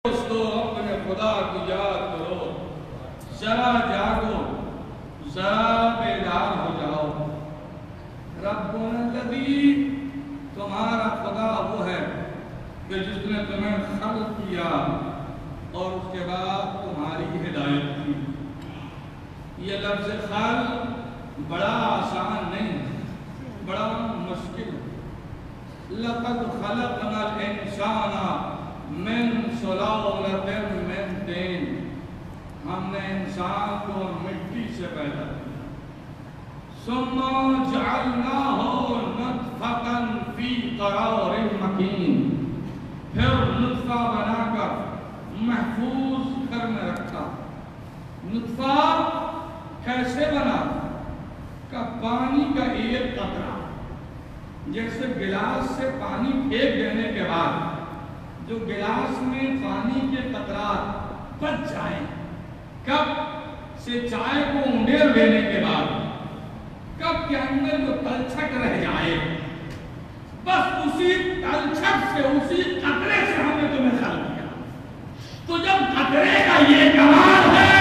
دوستو اپنے خدا کی یاد کرو، ذرا جاگو، ذرا بیدار ہو جاؤ۔ ربنا الذی، تمہارا خدا وہ ہے کہ جس نے تمہیں خلق کیا اور اس کے بعد تمہاری ہدایت کی۔ یہ لفظ خلق بڑا آسان نہیں، بڑا مشکل۔ لقد خلقنا الانسان من سلالۃ من طین، ہم نے انسان کو مٹی سے پیدا کیا۔ ثم جعلناہ نطفۃ فی قرار مکین، پھر نطفہ بنا کر محفوظ گھر میں رکھا۔ نطفہ کیسے بنا؟ کہ پانی کا ایک قطرہ، جیسے گلاس سے پانی پھینک دینے کے بعد جو گلاس میں پانی کے قطرات بچ جائیں، کب سے چائے کو انڈیل دینے کے بعد، کب کے اندر جو تلچھٹ رہ جائے، بس اسی تلچھٹ سے، اسی قطرے سے ہم نے تمہیں خلق کیا۔ تو جب قطرے کا یہ کمال ہے،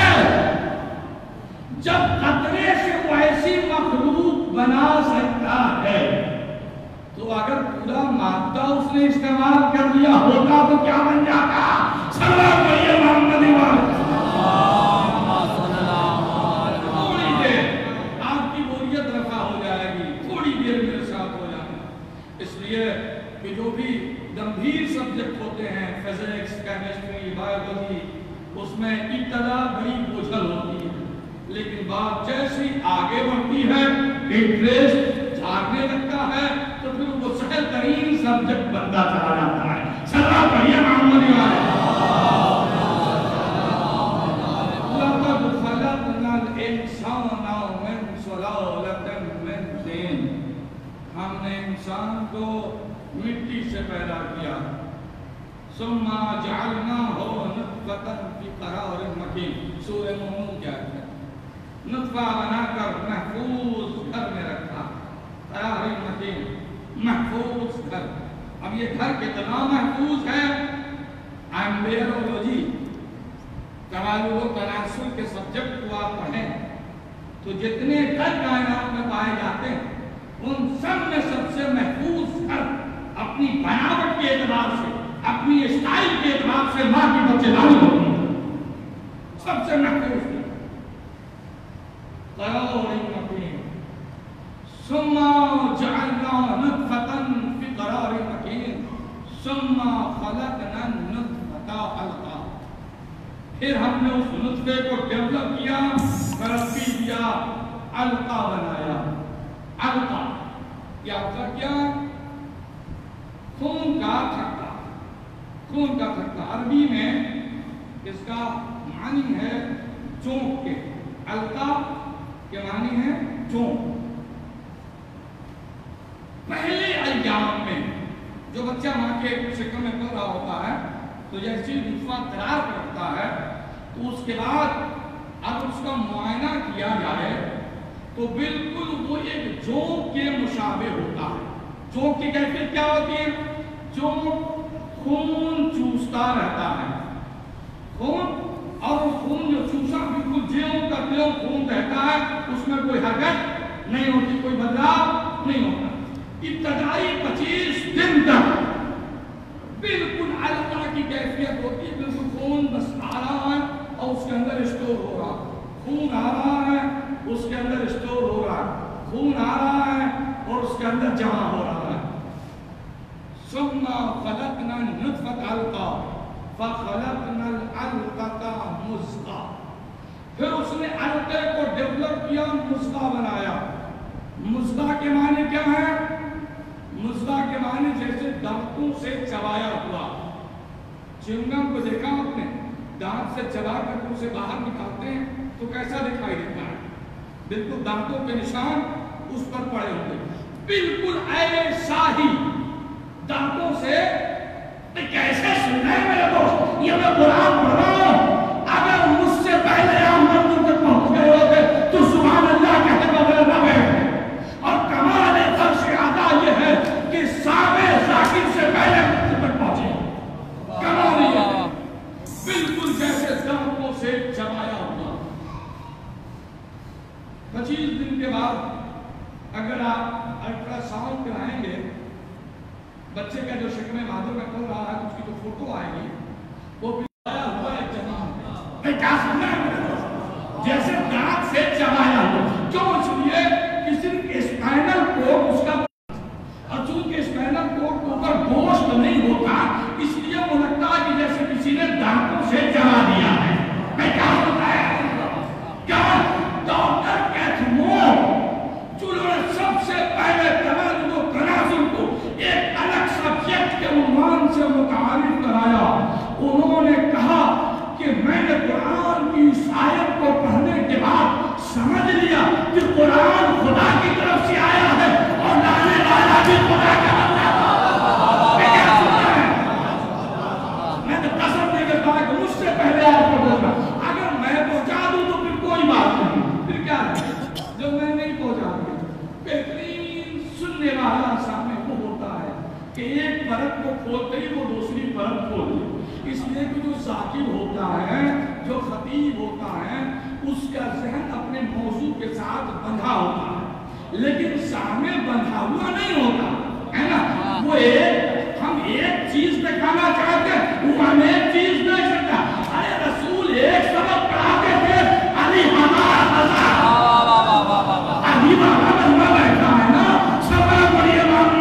جب قطرے سے وہ ایسی مخلوق بنا سکتا ہے، تو اگر پورا مادہ اس نے استعمال کر لیا ہوتا تو کیا بن جاتا؟ سلام علیہ محمد علی۔ تھوڑی دیر آپ کی بوریت رفع ہو جائے گی، تھوڑی دیر میرے ساتھ ہو جائے گی۔ اس لیے کہ جو بھی گمبھیر سبجیکٹ ہوتے ہیں، فزکس، کیمسٹری، بایولوجی، اس میں ابتدا بڑی بوجھل ہوتی ہے، لیکن بات جیسی آگے بڑھتی ہے، انٹریسٹ جھاگنے لگتا ہے، تو پھر وہ سہل ترین سبجیکٹ بنتا چلا جاتا ہے۔ سلام علیہ محمد علی۔ لقد خلقنا الانسان من سلالۃ من طین، ہم نے انسان کو مٹی سے پیدا کیا۔ ثم جعلناہ نطفۃ فی قرار مکین، سورہ مومن کیا ہے؟ نطفہ بنا کر محفوظ گھر میں رکھا، قرار مکین، محفوظ گھر۔ اب یہ گھر کتنا محفوظ ہے؟ ایمبریولوجی، توالد و تناسل کے سبجیکٹ کو آپ پڑھیں تو جتنے گھر کائنات میں پائے جاتے ہیں، ان سب میں سب سے محفوظ گھر اپنی بناوٹ کے اعتبار سے، اپنی اسٹائل کے اعتبار سے ماں کی بچے داری ہوتی ہے، سب سے محفوظ گھر قرار مکین۔ ثم جعلنا نطفۃ فی قرار مکین ثم خلقنا النطفۃ علقہ، پھر ہم نے اس نطفے کو ڈیولپ کیا، ترقی دیا، علقہ بنایا۔ علقہ کیا ہوتا؟ کیا؟ خون کا تھکا، خون کا تھکا۔ عربی میں اس کا معنی ہے چونک کے، علقہ کے معنی ہے چونک۔ پہلے ایام میں جو بچہ ماں کے شکم میں پل رہا ہوتا ہے تو جیسے نطفہ قرار کرتا ہے تو اس کے بعد اگر اس کا معائنہ کیا جائے تو بالکل وہ ایک جونک کے مشابہ ہوتا ہے۔ جونک کی کیفیت کیا ہوتی ہے؟ جونک خون چوستا رہتا ہے، خون، اور وہ خون جو چوسا بالکل جیوں کا تیوں خون رہتا ہے، اس میں کوئی حرکت نہیں ہوتی، کوئی بدلاؤ نہیں ہوتا۔ ابتدائی 25 دن تک بالکل علقہ کی کیفیت ہوتی ہے، بالکل خون بس آ رہا ہے اور اس کے اندر اسٹور ہو رہا ہے، خون آ رہا ہے اس کے اندر اسٹور ہو رہا ہے، خون آ رہا ہے اور اس کے اندر جمع ہو رہا ہے۔ ثم خلقنا النطفۃ علقہ فخلقنا العلقۃ مضغہ، پھر اس نے علقے کو ڈیولپ کیا، مضغہ بنایا۔ مضغہ کے معنی کیا ہے؟ مضغہ کے معنی جیسے دانتوں سے چبایا ہوا۔ چنگم کو دیکھا آپ نے؟ دانت سے چبا کر اسے باہر نکالتے ہیں تو کیسا دکھائی دیتا ہے؟ بالکل دانتوں کے نشان اس پر پڑے ہوتے، بالکل ایسا ہی دانتوں سے۔ کیسے سننا ہے میرے دوست؟ یہ میں قرآن پڑھ رہا ہوں، اگر مجھ سے پہلے آپ مردوں تک پہنچ گئے ہوتے تو سبحان اللہ کہتے بغیر نہ بیٹھتے۔ اور کمال فرش ادا یہ ہے کہ سامع ذاکر سے پہلے تک پہنچے، کمال یہ ہے۔ سے چبایا ہوا. 25 دن کے بعد اگر آپ الٹرا ساؤنڈ کرائیں گے بچے کا جو شکم مادر میں کھل رہا ہے اس کی جو فوٹو آئے گی وہ چبایا ہوا ایک جنین. کیا سننا ہے؟ جیسے دانت سے چبایا ہوا. کیوں؟ اس لیے کہ صرف اسپائنل کورڈ اس کا، اور چونکہ اسپائنل کورڈ کے اوپر گوشت نہیں ہوتا اس لیے وہ لگتا ہے کہ جیسے کسی نے دانتوں سے چبا دیا ہے. میں کیا ہوتا ہے کیا ڈاکٹر کیتھمور جنہوں نے سب سے پہلے تولد و تناسل کو ایک الگ سبجیکٹ کے عنوان سے متعارف کرایا، انہوں نے کہا کہ میں نے قرآن کی اس آیت کو پڑھنے کے بعد سمجھ لیا کہ قرآن خدا کی طرف سے آیا ہے اور لانے والا بھی خدا کا بندہ ہے. میں کیا سنتا ہے؟ میں تو قسم دے کے کہا کہ مجھ سے پہلے آپ کو بولنا. اگر میں پہنچا دوں تو پھر کوئی بات نہیں، پھر کیا ہے جو میں نہیں پہنچا دوں. بہترین سننے والا سامنے وہ ہوتا ہے کہ ایک پرت کو کھولتے ہی وہ دوسری پرت کھول دے. اس لیے کہ جو ذاکر ہوتا ہے، جو خطیب ہوتا ہے، اس کا ذہن اپنے موضوع کے ساتھ بندھا ہوتا ہے، لیکن سامنے بندھا ہوا نہیں ہوتا ہے نا. وہ ہم ایک چیز دکھانا چاہتے ہیں، وہ ہم ایک چیز نہیں سکتا. ارے رسول ایک سبق پڑھاتے تھے، علی ہمارا رضا، علی بابا بندہ بیٹھا ہے نا، سبق پڑھیے محمد.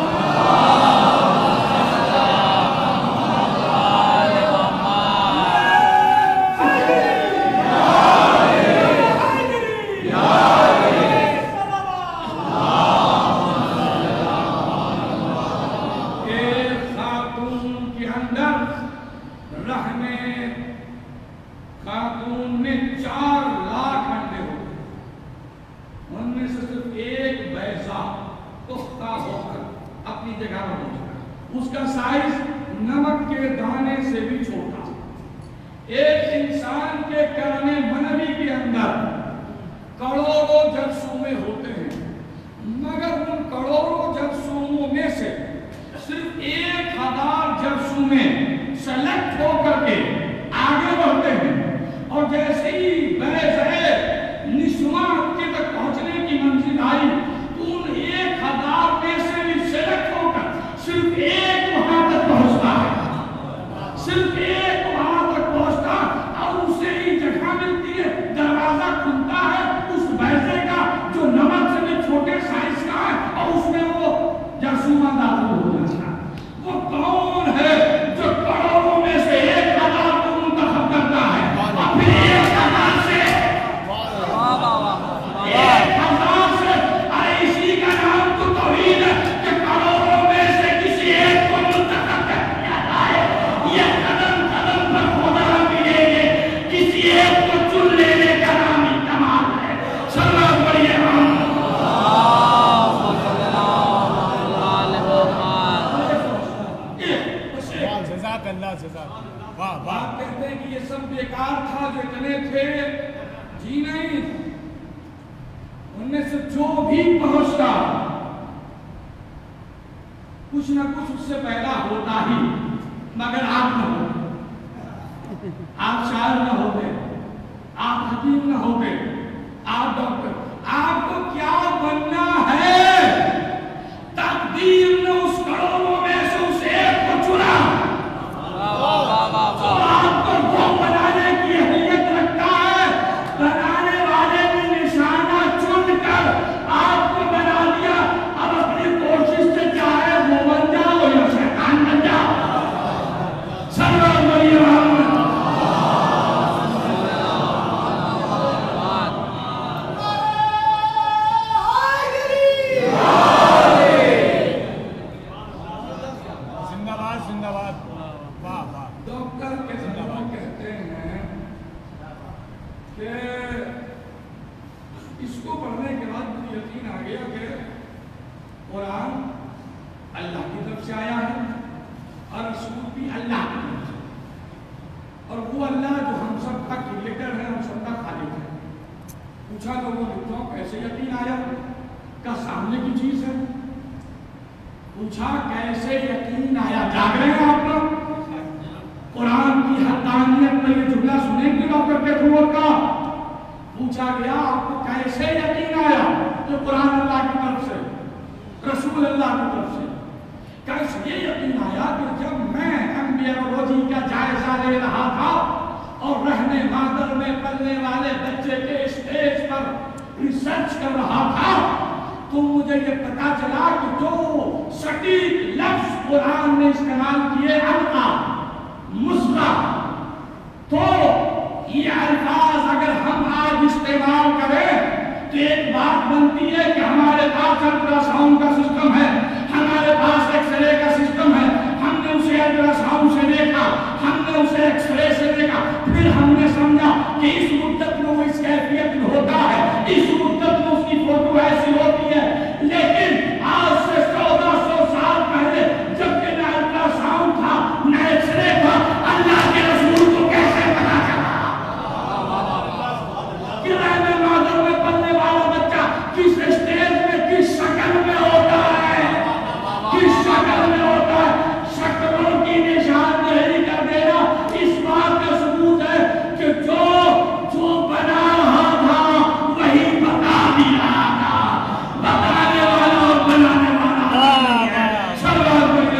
خاتون نے 4 لاکھ انڈے ہوتے، ان میں سے صرف ایک بیضا پختہ ہو کر اپنی جگہ پر پہنچا. اس کا سائز نمک کے دانے سے بھی چھوٹا. ایک انسان کے کرنے منوی کے اندر کروڑوں جرثومے ہوتے ہیں، مگر ان کروڑوں جرثوموں میں سے صرف 1000 جرثومے سلیکٹ ہو کر کے آگے بڑھتے ہیں. اور جیسے ہی بیضے نسواں کے تک پہنچنے کی منزل آئی تو ان 1000 میں سے بھی سلیکٹ ہو کر صرف ایک وہاں تک پہنچتا ہے، صرف ایک وہاں تک پہنچتا، اور اسے ہی جگہ ملتی ہے، دروازہ کھلتا ہے اس بیضے کا جو نمک سے بھی چھوٹے سائز کا ہے، اور اس میں وہ جرثومہ داخل ہو جاتا ہے. وہ کون ہے جو کروڑوں میں سے 1000 کو منتخب کرتا ہے؟ آپ کہتے ہیں کہ یہ سب بیکار تھا جو اتنے تھے. جی نہیں، ان میں سے جو بھی پہنچتا کچھ نہ کچھ اس سے پیدا ہوتا ہی. مگر آپ نہ ہوتے، آپ شاعر نہ ہوتے، آپ حکیم نہ ہوتے، آپ ڈاکٹر. آپ کو کیا بننا ہے؟ تقدیر نے اس کروڑوں میں سے اس ایک کو چنا. تو آپ کو وہ بنانے کی اہلیت رکھتا ہے، بنانے والے نے نشانہ چن کر آپ کو بنا دیا. اب اپنی کوشش سے چاہے وہ بن جاؤ یا شیطان بن جاؤ. سلام علیکم. کیسے یقین آیا؟ جاگ رہے ہیں آپ لوگ؟ قرآن کی کی حقانیت میں یہ جملہ سنیں گے ڈاکٹر کے تھرو کا پوچھا گیا آپ کو کیسے یقین آیا کہ قرآن اللہ کی طرف سے رسول اللہ کی طرف سے؟ کیسے یہ یقین آیا کہ جب میں ایمبریولوجی کا جائزہ لے رہا تھا اور رہنے مادر میں پلنے والے بچے کے اسٹیج پر ریسرچ کر رہا تھا تو مجھے یہ پتا چلا کہ جو سٹیک لفظ قرآن نے استعمال کیے علقہ مصغہ، تو یہ الفاظ اگر ہم آج استعمال کریں تو ایک بات بنتی ہے کہ ہمارے پاس الٹرا ساؤنڈ کا سسٹم ہے، ہمارے پاس ایکس رے کا سسٹم ہے، ہم نے اسے الٹرا ساؤنڈ سے دیکھا، ہم نے اسے ایکس رے سے دیکھا، پھر ہم نے سمجھا کہ اس مدت میں وہ اس کیفیت میں ہوتا ہے، اس مدت میں اس کی فوٹو ایسی ہوتی ہے۔ لیکن آج سے 1400 سال پہلے جب کہ نہ الٹرا ساؤنڈ تھا نہ ایکس رے تھا، اللہ کے رسول کو کیسے پتا چلا کہ رہنے مادر میں پلنے والا بچہ کس اسٹیج میں کس شکل میں ہوتا ہے، کس شکل میں ہوتا ہے؟ شکلوں کی نشاندہی کر دینا اس بات کا ثبوت ہے کہ جو بنا رہا تھا وہی بتا بھی رہا تھا، بتانے والا اور بنانے والا سرور بولے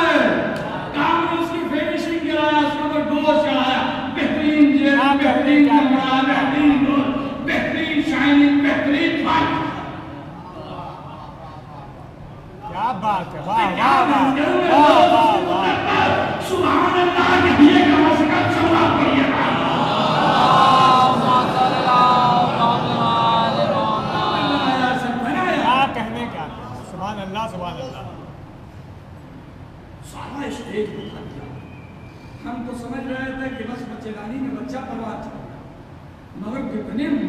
بہترین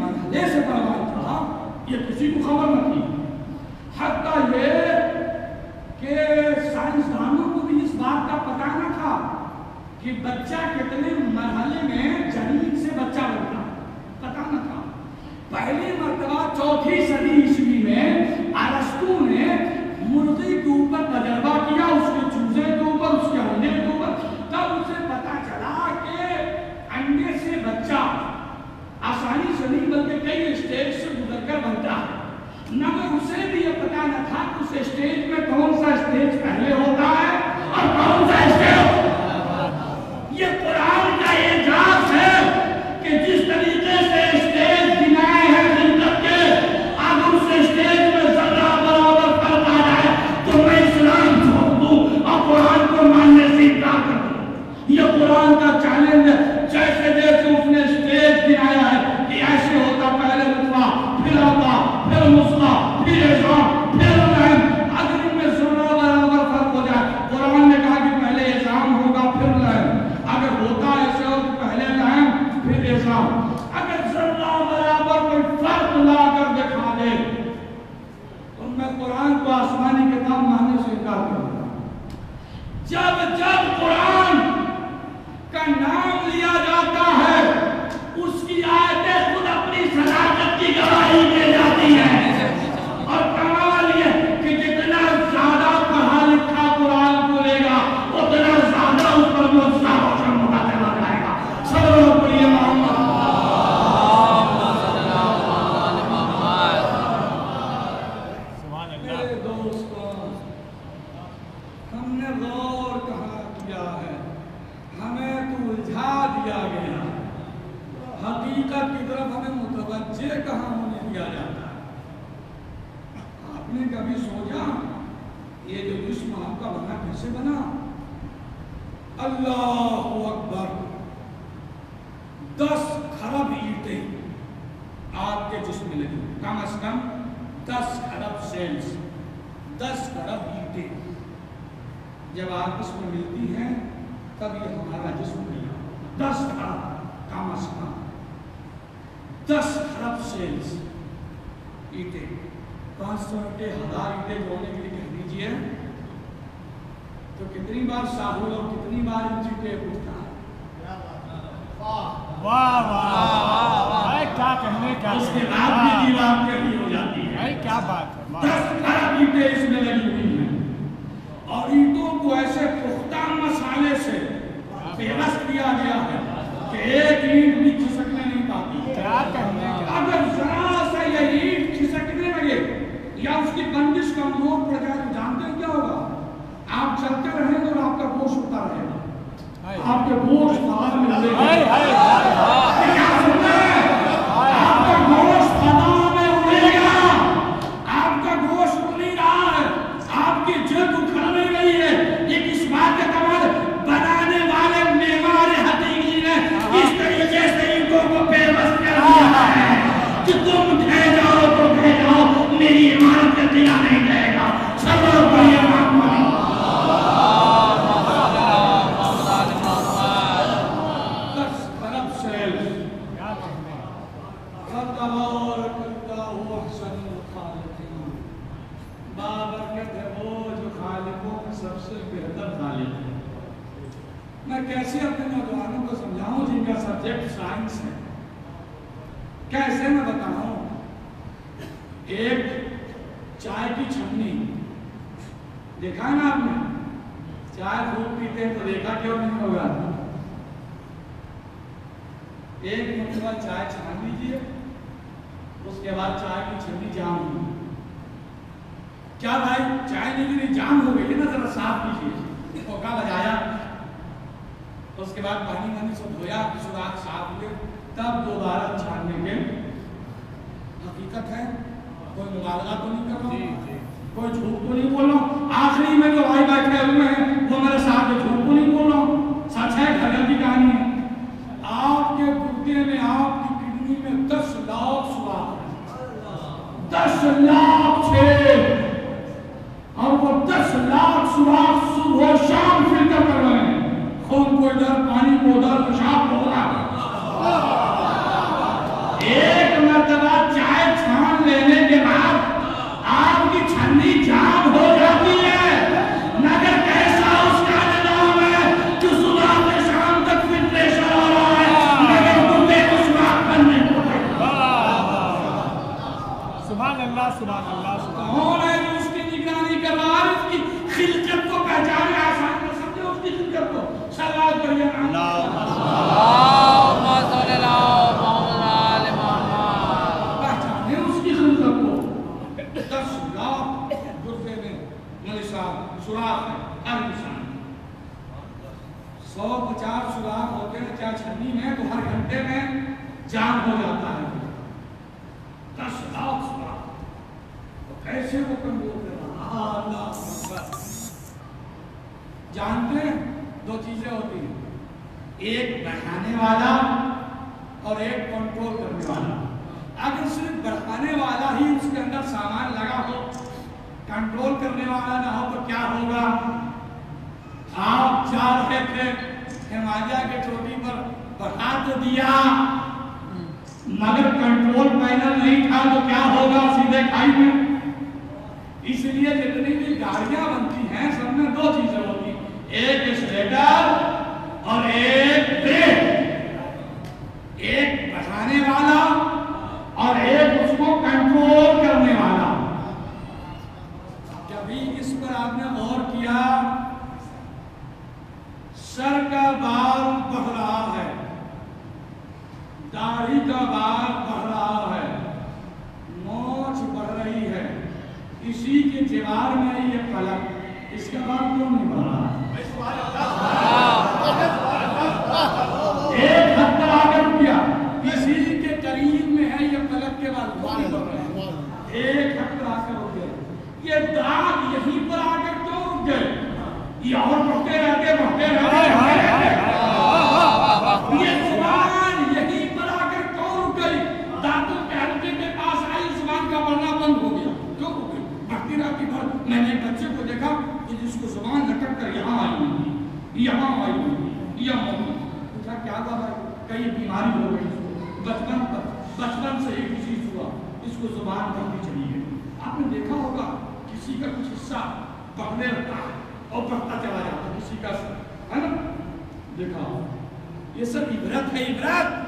مرحلے سے پروان چڑھا یہ کسی کو خبر نہ تھی. حتیٰ یہ کہ سائنسدانوں کو بھی اس بات کا پتہ نہ تھا کہ بچہ کتنے مرحلے میں جنین سے بچہ بنتا ہے، پتہ نہ تھا. پہلی مرتبہ 4ویں صدی عیسوی میں ارسطو نے مرغی کے اوپر تجربہ کیا، اس کے چوزے کے اوپر، اس کے انڈے کے اوپر. تب اسے پتا چلا کہ انڈے سے بچہ آسانی سے نہیں بلکہ کئی اسٹیج سے گزر کر بنتا ہے. مگر اسے بھی یہ پتا نہ تھا کہ اس اسٹیج میں کون سا اسٹیج پہلے ہوتا ہے اور کون سا اسٹیج. یہ قرآن کا اعجاز ہے کہ جس طریقے سے اسٹیج بنائے ہیں خلقت کے، اگر اس اسٹیج میں ذرہ برابر فرق آ جائے تو میں اسلام چھوڑ دوں اور قرآن کو ماننے سے انکار کر دوں. یہ قرآن کا چیلنج ہے. جیسے جیسے اس نے اسٹیج بنایا ہے کہ ایسے ہوتا، پہلے نطفہ، پھر آتا، پھر مسخہ، پھر عظام، پھر رحم. اگر ان میں ذرہ برابر فرق ہو جائے، قرآن نے کہا کہ پہلے عظام ہوگا پھر رحم. اگر ہوتا ایسے ہو کہ پہلے رحم پھر عظام، اگر ذرہ برابر کوئی فرق لا کر دکھا دے تو میں قرآن کو آسمانی کتاب ماننے سے انکار کروں گا. جب قرآن کا نام لیا جاتا ہے اس کی آیتیں خود اپنی صداقت کی گواہی دے جاتی ہیں. اور کمال یہ کہ جتنا زیادہ پڑھا لکھا قرآن کو لے گا اتنا زیادہ اس پر معجزہ روشن ہوتا چلا جائے گا. سب لوگ پڑھیے محمد. میرے دوستوں، ہم نے غور کہاں کیا ہے، ہمیں تو الجھا دیا گیا. حقیقت کی طرف ہمیں متوجہ کہاں ہونے دیا جاتا ہے. آپ نے کبھی سوچا یہ جو جسم آپ کا بنا کیسے بنا؟ اللہ اکبر، 10 کھرب اینٹیں آپ کے جسم میں لگی، کم از کم 10 کھرب سیلز، 10 کھرب اینٹیں جب آپس میں ملتی ہیں تب یہ ہمارا جسم بنا. 10 کھرب کم از کم 10 کھرب سیلز اینٹیں. 500 اینٹیں 1000 اینٹیں جوڑنے کے لیے کہہ دیجئے تو کتنی بار ساحل اور کتنی بار انچی ٹیپ اٹھتا ہے. واہ واہ واہ، کیا کہنے کا. اس کے بعد بھی دیوار کیسی ہو جاتی ہے. کیا بات ہے. 10 کھرب اینٹیں اس میں لگی ہوئی ہیں اور اینٹوں کو ایسے پختہ مسالے سے پیوست کیا گیا ہے کہ ایک اینٹ بھی کھسکنے نہیں پاتی. کیا کہنے کا. اگر ذرا سا یہ اینٹ کھسکنے لگے یا اس کی بندش کمزور پڑ جائے تو جانتے ہیں کیا ہوگا؟ آپ چلتے رہیں گے اور آپ کا گوشت اڑتا رہے گا. آپ کے گوشت باہر میں لگے گا. کیا سننا ہے؟ آپ کا گوشت فضا میں اڑے گا. آپ کا گوشت اڑ نہیں رہا ہے، آپ کی جلد اکھڑ نہیں رہی ہے. یہ کس بات کا کمال؟ بنانے والے معمار حقیقی نے اس طریقے سے اینٹوں کو پیوست کر دیا ہے کہ تم ڈھے جاؤ تو ڈھے جاؤ، میری عمارت کا قلعہ نہیں رہے گا. سب لوگ پڑھیے محمد. 10 کھرب سیلز. تبارک اللہ احسن الخالقین. بابرکت ہے وہ جو خالقوں میں سب سے بہتر خالق ہے. میں کیسے اپنے نوجوانوں کو سمجھاؤں جن کا سبجیکٹ سائنس ہے؟ کیسے میں بتاؤں؟ ایک چائے کی چھنی دیکھا ہے نا آپ نے؟ چائے خوب پیتے ہیں تو دیکھا کیوں نہیں ہوگا؟ ایک مرتبہ چائے چھان لیجیے، اس کے بعد چائے کی چھنی جام ہوئی. کیا بھائی چائے نہیں گری، جام ہو گئی نا، ذرا صاف کیجیے. پھوکا بجایا، اس کے بعد پانی سے دھویا، سوراخ صاف ہوئے، تب دوبارہ چھاننے کے. حقیقت ہے، کوئی مبالغہ تو نہیں کر رہا ہوں، کوئی جھوٹ تو نہیں بول رہا ہوں. آخری میں جو بھائی بیٹھے ہوئے ہیں وہ میرے ساتھ جھوٹ تو نہیں بول رہا ہوں، سچ ہے. گھر کی کہانی ہے. آپ کے گردے میں، آپ کی کڈنی میں 10 لاکھ سوراخ ہیں، 10 لاکھ چھ، اور وہ 10 لاکھ سوراخ صبح و شام فلٹر کر رہے ہیں. خون کو ادھر، پانی کو ادھر، پیشاب کو ادھر. एक मर्तबा चाय छान लेने के बाद आपकी छन्नी जाम हो जाती है, मगर कैसा उसका निजाम है कि सुबह से शाम तक फिल्ट्रेशन हो रहा है, मगर मुझे कुछ बात करने को सुभान अल्लाह सुभान अल्लाह। कौन है जो उसकी निगरानी कर रहा है, उसकी खिलकत को पहचाने, आसान में समझे उसकी खिलकत को। सल्लल्लाहु अलैहि पहचाने उसकी खिलकत को। 10 लाख गुर्दे में निशान सुराख है हर इंसान, 150 सुराख होते हैं चाहे छन्नी में, तो हर घंटे में जाम हो जाता है 10 लाख सुराख। तो कैसे वो कंट्रोल कर रहा है? अल्लाह जानते हैं 2 चीजें होती हैं, एक बढ़ाने वाला और एक कंट्रोल करने वाला। अगर सिर्फ बढ़ाने वाला ही उसके अंदर सामान लगा हो, कंट्रोल करने वाला ना हो, तो क्या होगा? आप जा रहे थे हिमालय के चोटी पर, बढ़ा तो दिया मगर कंट्रोल पैनल नहीं था, तो क्या होगा? सीधे खाई में। इसलिए जितनी भी गाड़ियां बनती हैं सब में 2 चीजें होती हैं, एक एक्सीलरेटर और एक ब्रेक, एक बढ़ाने वाला और एक उसको कंट्रोल करने वाला। कभी इस पर आपने गौर किया? सर का बाल बढ़ रहा है, दाढ़ी का बाल बढ़ रहा है, मोछ बढ़ रही है, इसी के दीवार में ये पलक, इसका बाल क्यों नहीं बढ़ रहा? एक हद पर आकर किया, इसी के करीब में है ये पलक के बाल क्यों नहीं बढ़ रहे हैं? एक हद पर आकर रुक गए। ये दाग यहीं पर आकर क्यों रुक गए? ये और बढ़ते रहते बढ़ते रहते, ये जुबान यहीं पर आकर क्यों रुक गई? दांतों के हल्के के पास आई, जुबान का बढ़ना बंद हो गया, क्यों रुक गई? बढ़ती रहती भर। मैंने एक बच्चे को देखा कि जिसको जुबान लटक कर यहाँ आई हुई, यहाँ आई हुई, यहाँ पूछा क्या था भाई? कई बीमारी हो गई इसको, बचपन से ही डिजीज हुआ, इसको जुबान बढ़ती चली गई। आपने देखा होगा किसी का कुछ हिस्सा बढ़ने लगता है और बढ़ता चला जाता है, किसी का है ना? देखा ये सब इबरत है, इबरत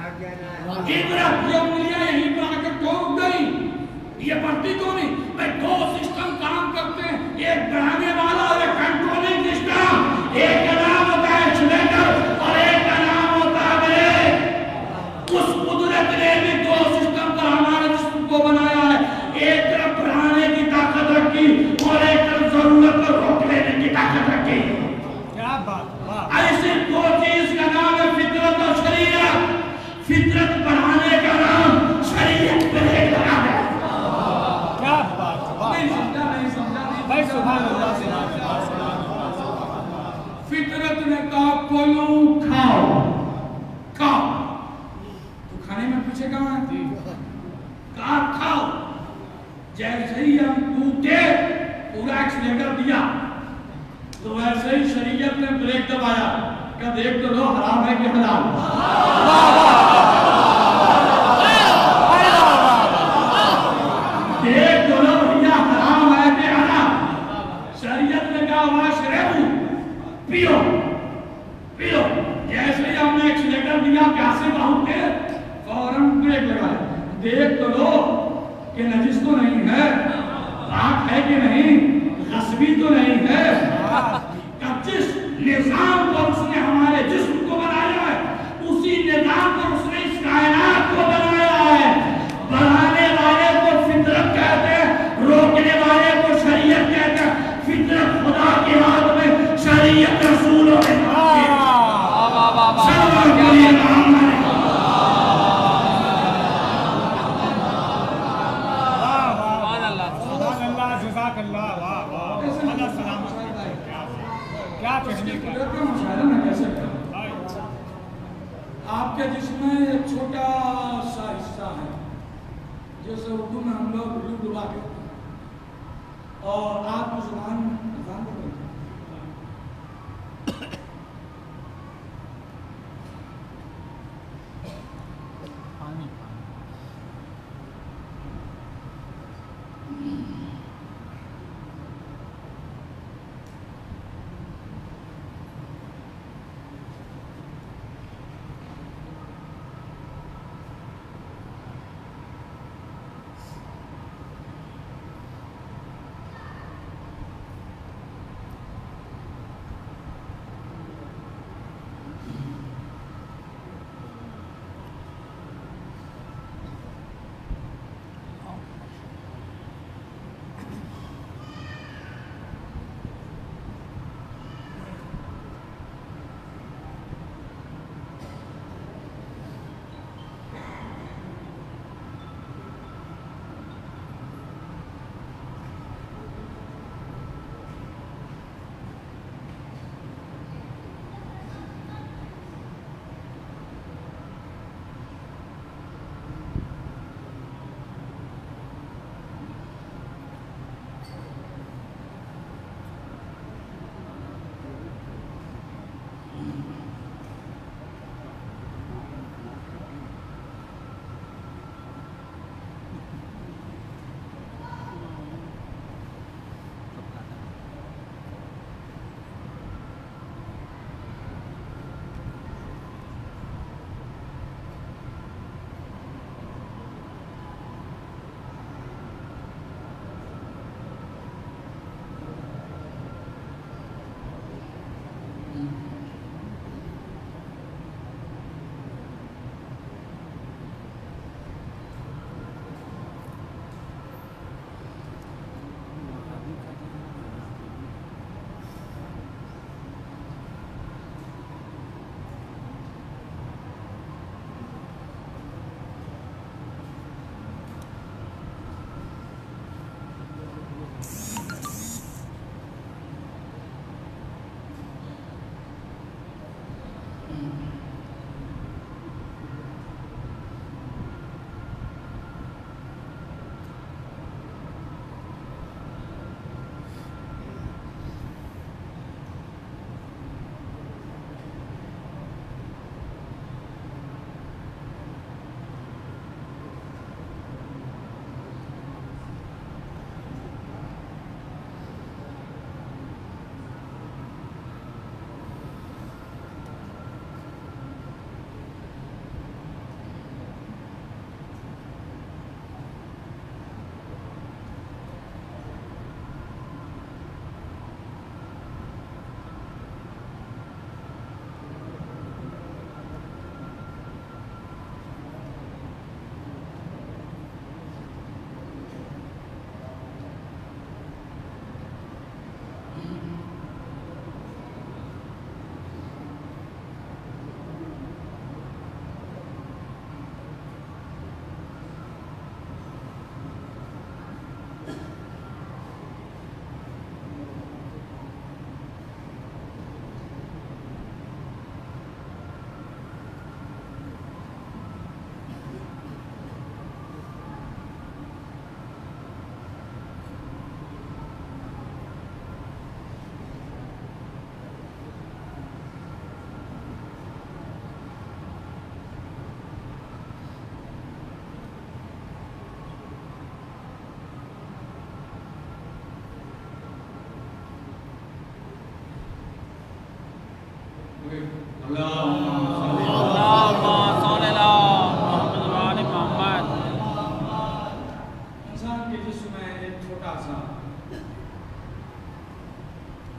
ये उंगलियां यहीं पर आकर क्यों रुक गई? ये बढ़ती क्यों नहीं? भाई 2 सिस्टम काम करते हैं, एक बढ़ाने वाला और एक कंट्रोलिंग सिस्टम। एक का नाम होता है एक्सीलरेटर और एक का नाम होता है ब्रेक। उस कुदरत ने भी 2 सिस्टम पर हमारे जिस्म को बनाया है, एक तरफ बढ़ाने की ताकत रखी और एक तरफ जरूरत पर रोक लेने की ताकत रखी। क्या बात, ऐसी 2 चीज का नाम है फितरत और शरीयत। फितरत बढ़ाने का नाम, शरीयत ब्रेक लगा है। क्या बात, नहीं समझा भाई सुभान अल्लाह। फितरत ने कहा कोलू खाओ, खाओ, तो खाने में पीछे कहाँ है? कहा खाओ। जैसे ही हम टूटे पूरा एक्सीलरेटर दिया, तो वैसे ही शरीयत ने ब्रेक दबाया, क्या देख तो लो हराम है कि हलाल? देख तो लो भैया हराम है कि हलाल? शरीयत ने कहा वाशरबू, पियो पियो। जैसे ही हमने एक्सीलरेटर दिया, प्यासे बहुत थे, फौरन ब्रेक लगाया, देख तो लो कि नजिस तो नहीं है, पाक है कि नहीं, गस्बी तो नहीं है। जिस निजाम पर उसने हमारे जिस्म को बनाया है, उसी निजाम पर उसने इस कायनात को बनाया है। बढ़ाने वाले को फितरत कहते हैं, रोकने वाले को शरीयत कहते हैं। फितरत खुदा के हाथ में, शरीयत रसूलों के हाथ में। क्या कहने का मुशायरा मैं कैसे करूं? आपके जिसमें एक छोटा सा हिस्सा है, जैसे उर्दू में हम लोग डुबा कहते हैं, और आपकी जुबान में अजान बोलते हैं।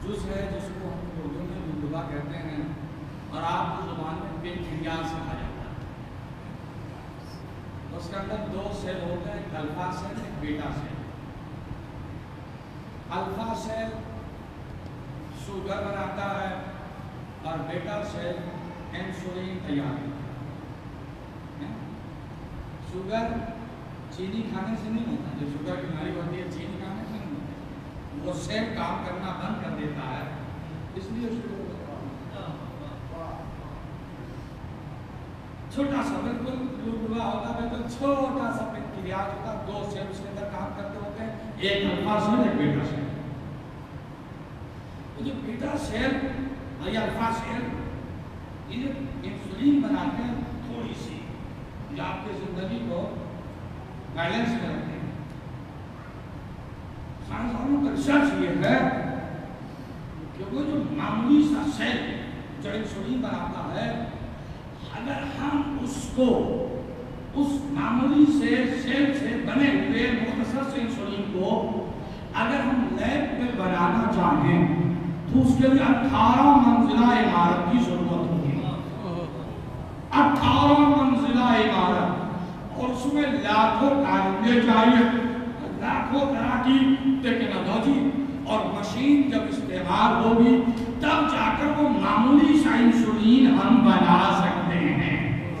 جز ہے جس کو ہم اردو میں لبا کہتے ہیں اور آپ کی زبان میں بے خیال سے کہا جاتا ہے. اس کے اندر دو سیل ہوتے ہیں، ایک الفا سیل ایک beta cell. Alpha cell sugar بناتا ہے اور بیٹا سیل انسولین تیار کرتا ہے. شوگر چینی کھانے سے نہیں ہوتا، جو شوگر کی بیماری ہوتی ہے چینی کھانے سے نہیں ہوتا، وہ سیل کام کرنا بند کر دیتا ہے، اس لیے شوگر چھوٹا سا بالکل لولا ہوتا ہے، بالکل چھوٹا سا پنکریاس ہوتا ہے، دو سیل اس کے اندر کام کرتے ہوتے ہیں، ایک الفا سیل ایک بیٹا سیل. یہ بیٹا سیل یا الفا سیل یہ انسولین بناتے ہیں تھوڑی سی، جو آپ کی زندگی کو بیلنس میں رکھتے ہیں. سائنسدانوں کا ریسرچ یہ ہے کہ وہ جو معمولی سا سیل جو انسولین بناتا ہے، اگر ہم اس کو اس معمولی سے سیل سے بنے ہوئے مختصر سے انسولین کو اگر ہم لیب میں بنانا چاہیں تو اس کے لیے 18 منزلہ عمارت کی ضرورت ہوگی. 18 منزلہ عمارت، اور اس میں لاکھوں کارندے چاہیے، لاکھوں طرح کی ٹیکنالوجی اور مشین جب استعمال ہوگی تب جا کر وہ معمولی سا انسولین ہم بنا سکتے ہیں.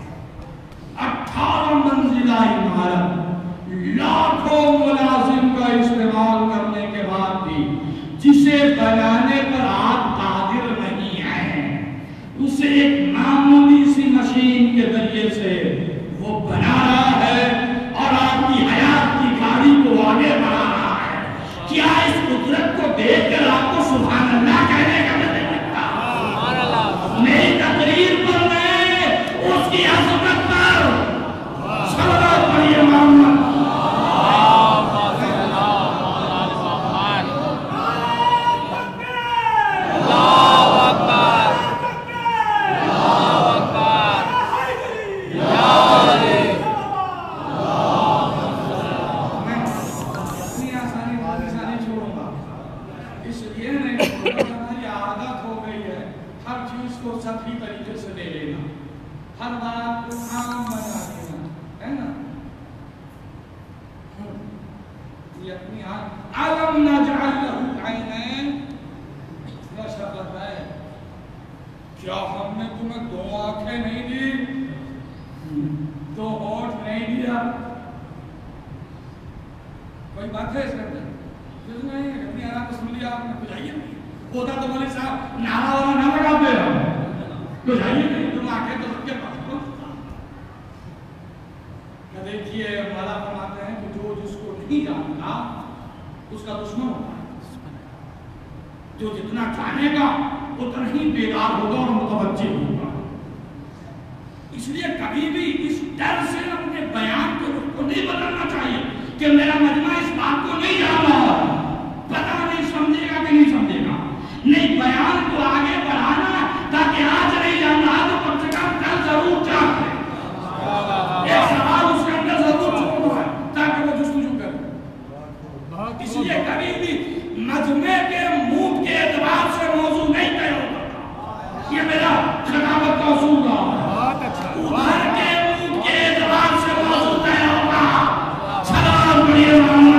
18 منزلہ عمارت، لاکھوں ملازم کا استعمال کرنے کے بعد بھی جسے بنانے پر آپ قادر نہیں ہیں، اسے ایک معمولی سی مشین کے ذریعے سے وہ بنا رہا ہے اور آپ کی حیات کی گاڑی کو آگے بڑھا رہا ہے. کیا اس قدرت کو دیکھ کر آپ کو سبحان اللہ کہنے کا دل نہیں لگتا؟ میری تقریر پر میں اس کی عظمت پر صلوات پڑھیے محمد. کیا ہم نے تمہیں 2 آنکھیں نہیں دی، 2 ہونٹ نہیں دیا؟ کوئی بات ہے اس کے اندر؟ اپنی آرام کو سن لیا آپ نے، کچھ آئیے نہیں ہوتا تو مولوی صاحب نعرہ والا نہ لگا دے رہا، کچھ آئیے نہیں، تم آنکھیں تو سب کے پاس. دیکھیے مولا فرماتے ہیں کہ جو جس کو نہیں جانتا اس کا دشمن ہوتا ہے، جو جتنا جانے گا اتنا ہی بیدار ہوگا اور متوجہ ہوگا. اس لیے کبھی بھی اس ڈر سے اپنے بیان کے رخ کو نہیں بدلنا چاہیے کہ میرا مجمع اس بات کو نہیں جان رہا، پتہ نہیں سمجھے گا کہ نہیں سمجھے گا. نہیں، بیان کو آگے بڑھانا ہے تاکہ آج نہیں جان رہا تو کم سے کم کل ضرور جان لے. ایک سوال اس کے اندر ضرور چھوڑنا ہے تاکہ وہ جستجو کرے. اس لیے کبھی بھی مجمع کے موڈ کے اعتبار سے موضوع نہیں طے ہوتا. یہ میرا خطابت کا اصول رہا ہے. ادھر کے موڈ کے اعتبار سے موضوع طے ہوگا. سلام پڑھیے محمد.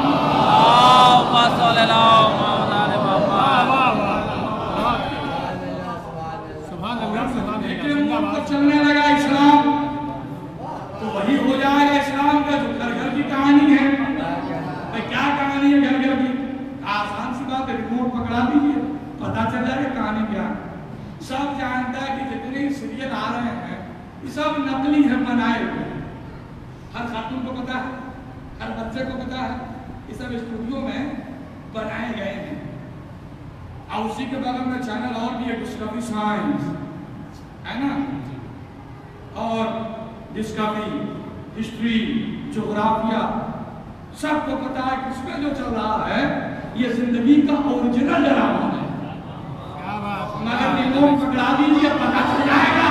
چلنے لگا اسلام تو وہی ہو جائے گا اسلام کا جو گھر گھر کی کہانی ہے. کیا کہانی ہے گھر گھر کی؟ آسان سی بات ہے، ریموٹ پکڑا دیجیے پتا چل جائے گا کہانی کیا ہے. سب جانتا ہے کہ جتنے سیریل آ رہے ہیں یہ سب نقلی ہے، بنائے ہوئے. ہر خاتون کو پتا ہے، ہر بچے کو پتا ہے، یہ سب اسٹوڈیو میں بنائے گئے ہیں. اور اسی کے بغل میں چینل اور بھی ہے، ڈسکوری سائنس ہے نا، اور ڈسکوری ہسٹری جغرافیہ، سب کو پتا ہے کہ اس میں جو چل رہا ہے یہ زندگی کا اوریجنل ڈرامہ ہے. مگر ریموٹ پکڑا دیجیے پتا چل جائے گا.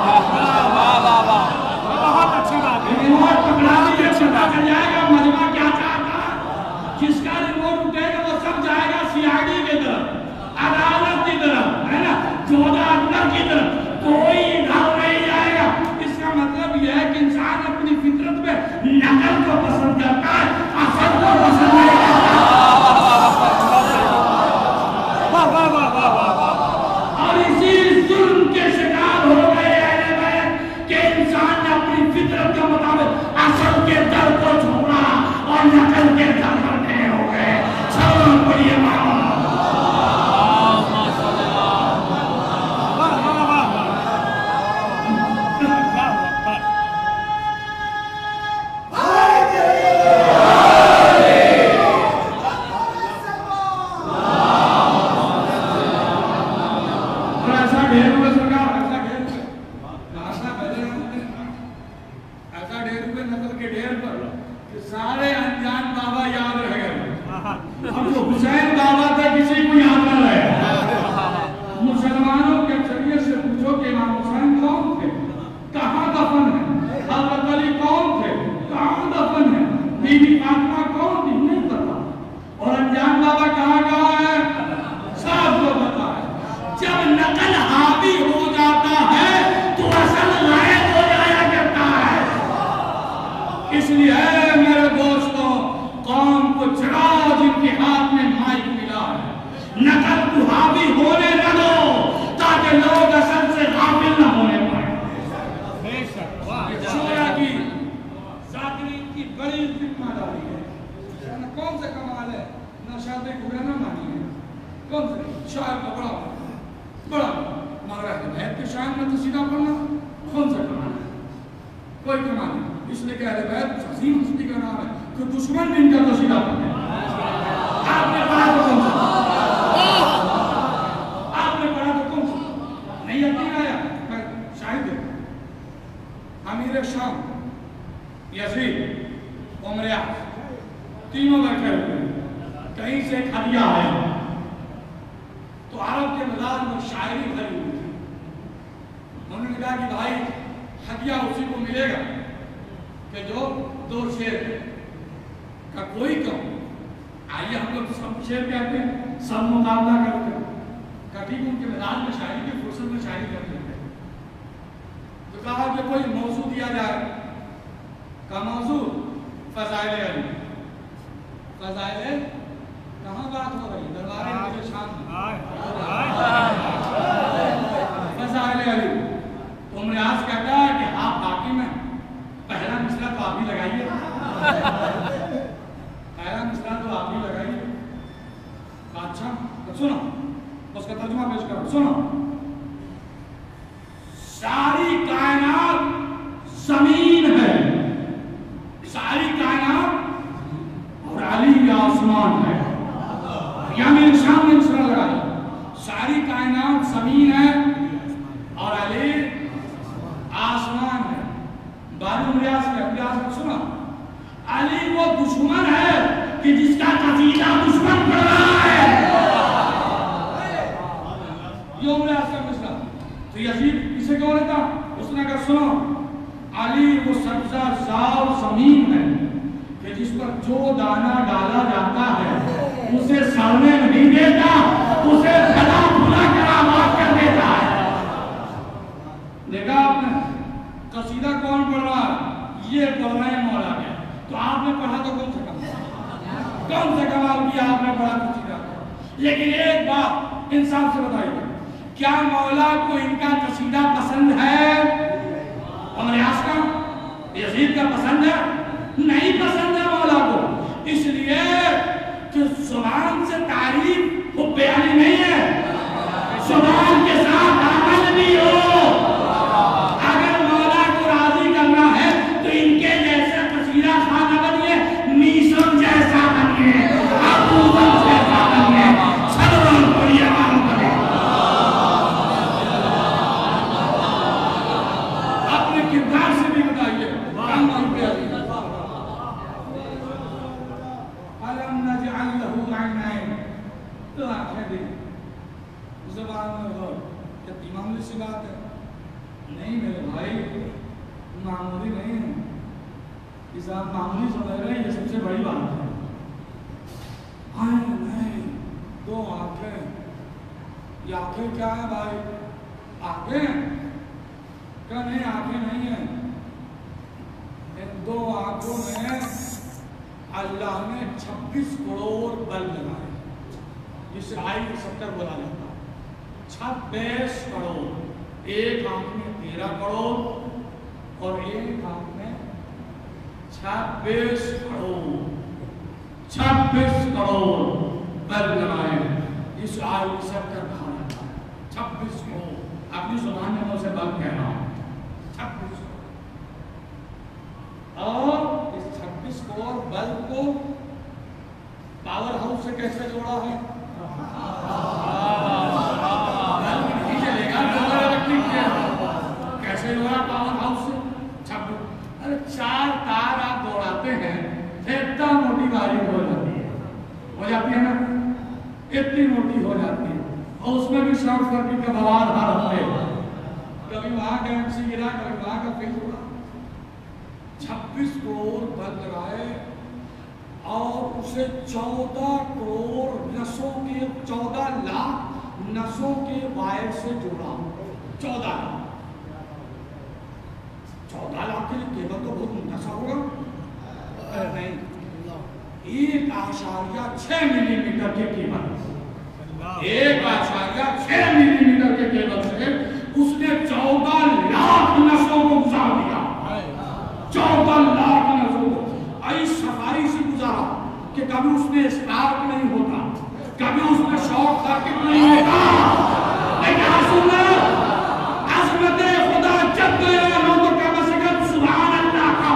بہت اچھی بات ہے. ریموٹ پکڑا دیجیے پتا چل جائے گا مجمع کیا چاہتا ہے. جس کا ریموٹ اٹھے گا وہ سب جائے گا CID کے طرف. اگر नकल को पसंद करता है, असल को पसंद नहीं करता। और इसी जुल्म के शिकार हो गए अहले कि इंसान ने अपनी फितरत के मुताबिक असल के दर को छोड़ा और नकल के दर पर खड़े हो गए। चलो बढ़िया دو آنکھوں میں اللہ نے 26 کروڑ بلب لگائے جسے آئی ریسپٹر بولا جاتا ہے. 26 کروڑ. ایک آنکھ میں 13 کروڑ اور ایک آنکھ میں 26 کروڑ. 26 کروڑ بلب لگائے جسے آئی ریسپٹر کہا جاتا ہے. 26 کروڑ. اپنی زبان میں اسے بلب کہہ رہا ہوں. 26 کروڑ. اور اس 26 کروڑ بلب کو پاور ہاؤس سے کیسے جوڑا ہے؟ بلب نہیں چلے گا بغیر الیکٹرک کے. کیسے جوڑا پاور ہاؤس سے؟ 26. ارے 4 تار آپ دوڑاتے ہیں اتنا موٹی بارش ہو جاتی ہے. ہو جاتی ہے نا؟ اتنی موٹی ہو جاتی ہے. اور اس میں بھی شارٹ سرکٹ کا مواد ہر ہفتے. کبھی وہاں کا ایم سی گرا, کبھی وہاں کا فیس ہوا. 26 کروڑ بلب لگائے اور اسے 14 کروڑ نسوں کے 14 لاکھ نسوں کے وائر سے جوڑا. 14 لاکھ. 14 لاکھ کے لیے کیبل تو بہت منتشا ہوگا. نہیں, 1.6 ملی میٹر کے کیبل. 1.6 ملی میٹر کے کیبل سے اس نے 14 لاکھ نسوں کو گزار دیا. 14 لاکھ نسوں کو ایسی صفائی سے گزارا کہ کبھی اس میں اسپارک نہیں ہوتا, کبھی اس میں شارٹ سرکٹ نہیں ہوتا. لیکن عظمت خدا جب گیا نو تو کم از کم سبحان اللہ کا.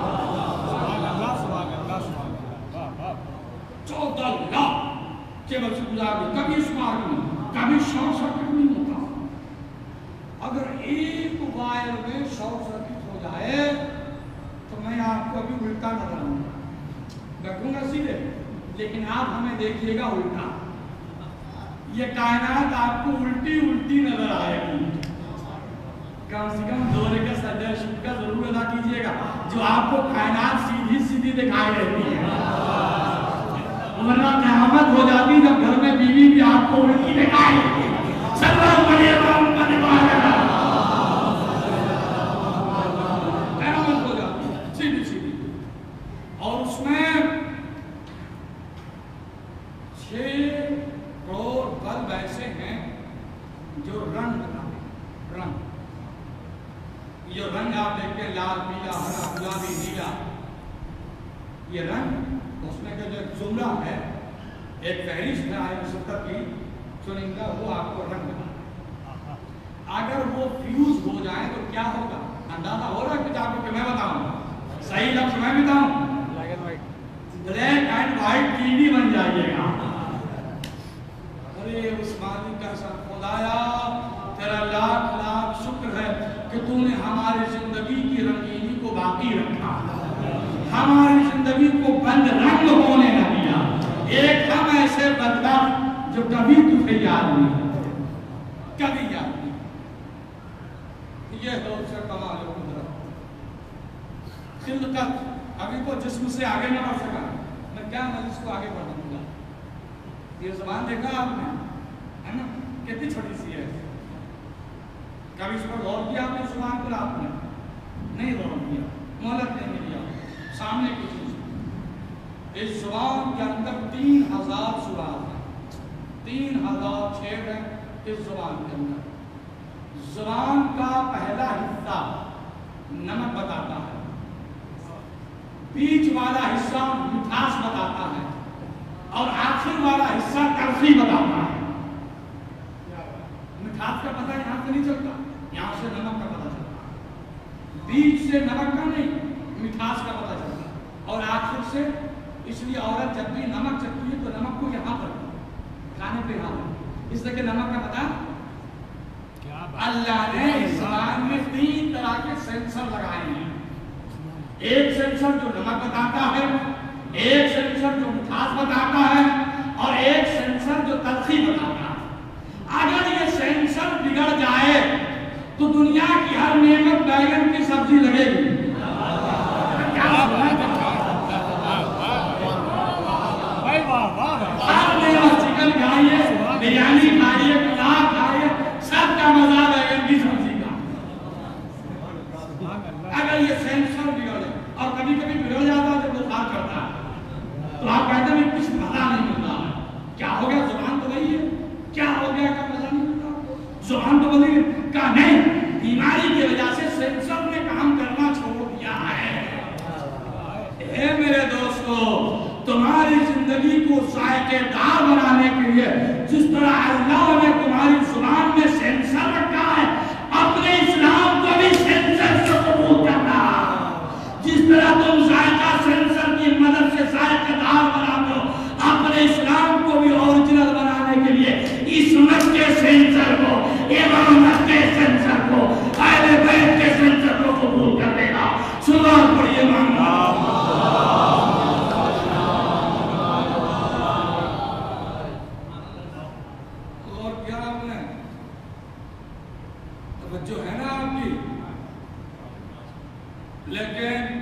14 لاکھ کیبل سے گزار دیا. کبھی اسپارک نہیں, کبھی شارٹ سرکٹ نہیں ہوتا. اگر ایک وائر میں شارٹ سرکٹ ہو جائے تو میں آپ کو ابھی الٹا نظر آؤں گا, رکھوں گا سیدھے, لیکن آپ ہمیں دیکھیے گا الٹا. یہ کائنات آپ کو الٹی الٹی نظر آئے گی. کم سے کم 2 رکعت سجدہ شکر کا ضرور ادا کیجیے گا جو آپ کو کائنات سیدھی سیدھی دکھائی دیتی ہے. ورنہ قیامت ہو جاتی جب گھر میں بیوی بھی آپ کو الٹی دکھائی دیتی ہے. اور اس میں 6 کروڑ بلب ایسے ہیں جو رنگ بناتے ہیں. رنگ, یہ رنگ آپ دیکھتے ہیں لال, پیلا, ہرا, گلابی, نیلا. یہ رنگ اس میں جو ایک زمرہ ہے, ایک فہرست ہے آئے 70 کی چنندہ, وہ آپ کو رنگ بناتا ہے. اگر وہ فیوز ہو جائے تو کیا ہوگا اندازہ ہو رہا ہے کہ آپ کو میں بتاؤں صحیح لفظ میں بتاؤں. Black and white T V بن جائیے گا. ارے عثمانی کا سب خدایا تیرا لاکھ لاکھ شکر ہے کہ تو نے ہماری زندگی کی رنگینی کو باقی رکھا, ہماری زندگی کو بند رنگ ہونے نہ دیا. ایک ہم ایسے بدبخت جو کبھی تجھے یاد نہیں, کبھی یاد نہیں. یہ ہے اس سے کمال قدرت. خلقت ابھی تو جسم سے آگے نہ بڑھ سکا, میں کیا مجلس کو آگے بڑھا دوں گا. یہ زبان دیکھا آپ نے, ہے نا, کتنی چھوٹی سی ہے. کبھی اس پر غور کیا آپ نے زبان پر؟ آپ نے نہیں غور کیا, مہلت نہیں ملی آپ سامنے کی چیز. اس زبان کے اندر 3000 سوراخ ہیں, 3000 چھید ہیں اس زبان کے اندر. زبان کا پہلا حصہ نمک بتاتا ہے, بیچ والا حصہ مٹھاس بتاتا ہے, اور آخر والا حصہ تلخی بتاتا ہے. مٹھاس کا پتہ یہاں سے نہیں چلتا, یہاں سے نمک کا پتہ چلتا ہے. بیچ سے نمک کا نہیں, مٹھاس کا پتہ چلتا ہے, اور آخر سے. اس لیے عورت جب بھی نمک چکتی ہے تو نمک کو یہاں پر کھانے پہ یہاں, اس لیے کہ نمک کا پتہ. اللہ نے اس زبان میں 3 طرح کے سینسر لگائے ہیں. ایک سینسر جو نمک بتاتا ہے, ایک سینسر جو مٹھاس بتاتا ہے, اور ایک سینسر جو تلخی بتاتا ہے. اگر یہ سینسر بگڑ جائے تو دنیا کی ہر نعمت بیگن کی سبزی لگے گی. ہر نعمت چکن کھائیے, بریانی کھائیے, کباب کھائیے, سب کا مزہ بیگن کی سبزی کا. اگر یہ سینسر بگڑے, اور رکھو تمہاری زندگی کو ذائقے دار بنانے کے لیے جس طرح اللہ نے تمہاری زبان میں سینسر رکھا ہے اپنے اسلام کو بھی سینسر سے قبول کرنا جس طرح تم ذائقہ سینسر کی مدد سے ذائقے دار بناتے ہو اپنے اسلام کو بھی اوریجنل بنانے کے لیے عصمت کے سینسر کو امامت کے سینسر کو اہل بیت کے سینسر کو قبول کر لینا سبحان پڑھیے مانگا جو ہے نا آپ کی لیکن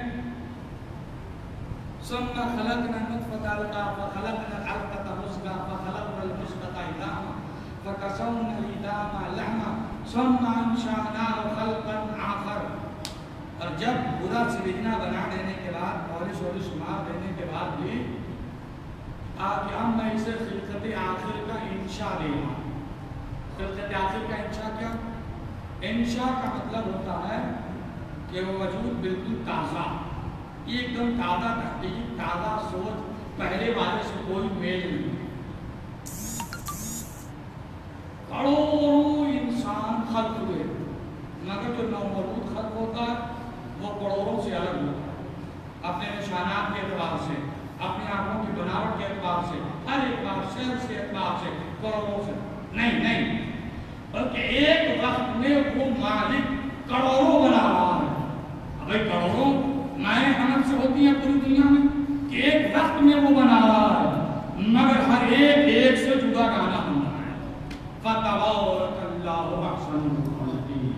ثم خلقنا نطفة علقة فخلقنا العلقة مضغة فخلقنا المضغة عظاما فكسونا العظام لحما ثم انشأناه خلقا آخر اور جب پورا سرجنا بنا دینے کے بعد پالش والش مار دینے کے بعد بھی آج ہم میں اسے خلقت آخر کا انشاء لے رہا خلقت آخر کا انشاء کیا انشاء کا مطلب ہوتا ہے کہ وہ وجود بالکل تازہ ایک دم تازہ تحقیق تازہ سوچ پہلے والے سے کوئی میل نہیں کروڑوں انسان خلق ہوئے مگر جو نومولود خلق ہوتا ہے وہ کروڑوں سے الگ ہوتا ہے اپنے نشانات کے اعتبار سے اپنی آنکھوں کی بناوٹ کے اعتبار سے ہر اعتبار سے اعتبار سے کروڑوں سے نہیں بلکہ ایک وقت میں وہ مالک کروڑوں بنا رہا ہے ابھی کروڑوں نئے حنف سے ہوتی ہیں پوری دنیا میں کہ ایک وقت میں وہ بنا رہا ہے مگر ہر ایک سے جدا گانا ہوتا ہے فتبارک اللہ احسن الخالقین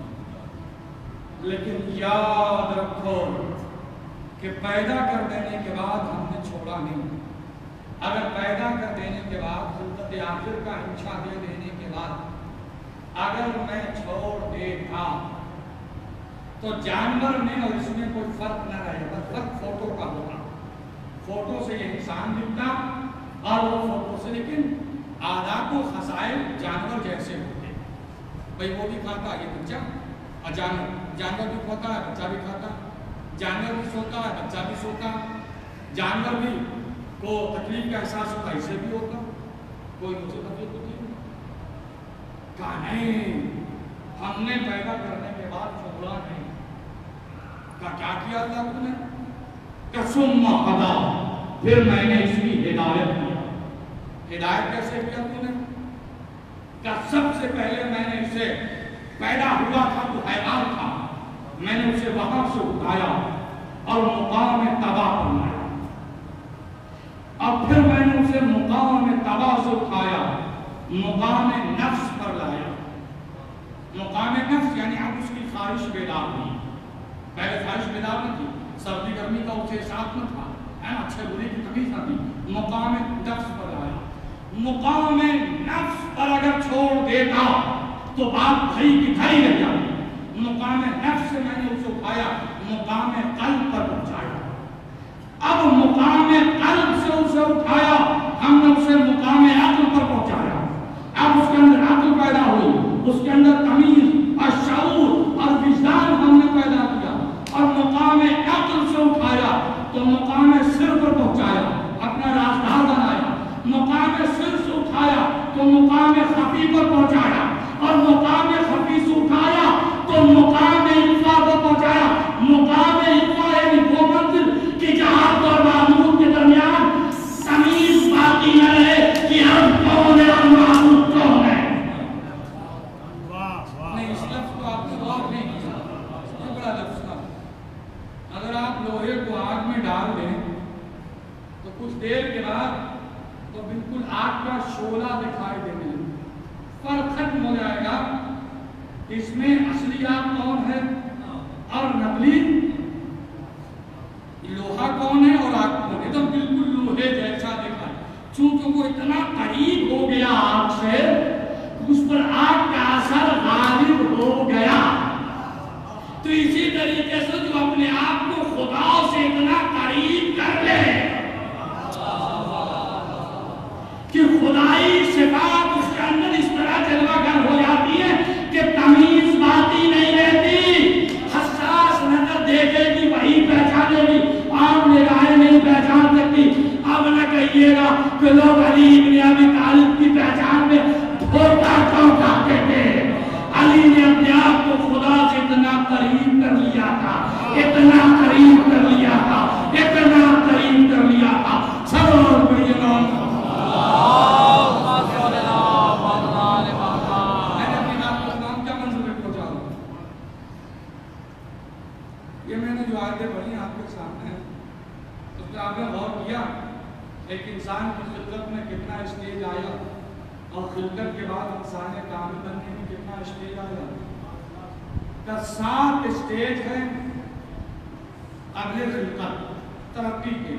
لیکن یاد رکھو کہ پیدا کر دینے کے بعد ہم نے چھوڑا نہیں اگر پیدا کر دینے کے بعد خلقت آخر کا انشاء دے دینے کے بعد اگر میں چھوڑ دیتا تو جانور میں اور اس میں کوئی فرق نہ رہے گا فرق فوٹو کا ہوگا فوٹو سے یہ انسان دکھتا اور وہ فوٹو سے لیکن آداب و خصائل جانور جیسے ہوتے بھئی وہ بھی کھاتا یہ بچہ اور جانور بھی کھاتا ہے بچہ بھی کھاتا جانور بھی سوتا ہے بچہ بھی سوتا جانور بھی کو تکلیف کا احساس ہوتا اسے بھی ہوتا کوئی مجھے تکلیف ہوتی کہا نہیں ہم نے پیدا کرنے کے بعد چھوڑا نہیں کہا کیا کیا اللہ نے کہ ثم قضا پھر میں نے اس کی ہدایت کیا ہدایت کیسے کیا تو نے کہ سب سے پہلے میں نے اسے پیدا ہوا تھا تو حیوان تھا میں نے اسے وہاں سے اٹھایا اور مقام تباہ بنایا اب پھر میں نے اسے مقام تباہ سے اٹھایا مقام نفس پر لایا مقام نفس یعنی اب اس کی خواہش بیدار ہوئی پہلے خواہش بیدار نہ تھی سردی گرمی کا اسے احساس نہ تھا ہے نا اچھے برے کی تمیز نہ تھی مقام نفس پر لایا مقام نفس پر اگر چھوڑ دیتا تو بات بھائی کی بھائی رہ جاتی مقام نفس سے میں نے اسے اٹھایا مقام قلب پر پہنچایا اب مقام قلب سے اسے اٹھایا ہم نے اسے مقام عقل پر پہنچایا اب اس کے اندر عقل پیدا ہوئی اس کے اندر تمیز اور شعور اور وجدان ہم نے پیدا کیا اور مقام عقل سے اٹھایا تو مقام سر پر پہنچایا اپنا راستہ بنایا مقام سر سے اٹھایا تو مقام خفی پر پہنچایا اور مقام خفی سے اٹھایا تو مقام اقفا پر پہنچایا مقام اقفا یعنی وہ منزل کہ جہاں اور معبود کے درمیان تمیز باقی نہ رہے کہ ہم کون ہیں اور معبود کون ہے نہیں اس لفظ کو آپ نے غور نہیں کیا یہ بڑا لفظ تھا اگر آپ لوہے کو آگ میں ڈال دیں تو کچھ دیر کے بعد تو بالکل آگ کا شعلہ دکھائی دینے لگے فرق ختم ہو جائے گا اس میں اصلی آگ کون ہے اور نقلی لوہا کون ہے اور آگ کون ہے تو بالکل لوہے جیسا دکھائے چونکہ وہ اتنا قریب ہو گیا آگ سے اس پر آگ کا اثر غالب ہو گیا تو اسی طریقے سے جو اپنے آپ کو خدا سے اتنا قریب کر لے کہ خدائی صفات اس کے اندر اس طرح جلوہ گر ہو جاتی ہے کہ تمیز باقی نہیں رہتی حساس نظر دیکھے گی وہی پہچانے گی عام نگاہیں نہیں پہچان دیکھیے گا کہ لوگ علی ابن ابی طالب کی پہچان میں دھوکہ کیوں کھاتے تھے. علی نے اپنے آپ کو خدا سے اتنا قریب کر لیا تھا, اتنا قریب کر لیا تھا, اتنا قریب کر لیا تھا. سب اور بڑی نام جو آیتیں پڑھی آپ کے سامنے ہیں اس میں آپ نے غور کیا ایک انسان کی خلقت میں کتنا اسٹیج آیا اور خلقت کے بعد انسان کامل بننے میں کتنا اسٹیج آیا. کا 7 اسٹیج ہیں قبل خلقت ترقی کے.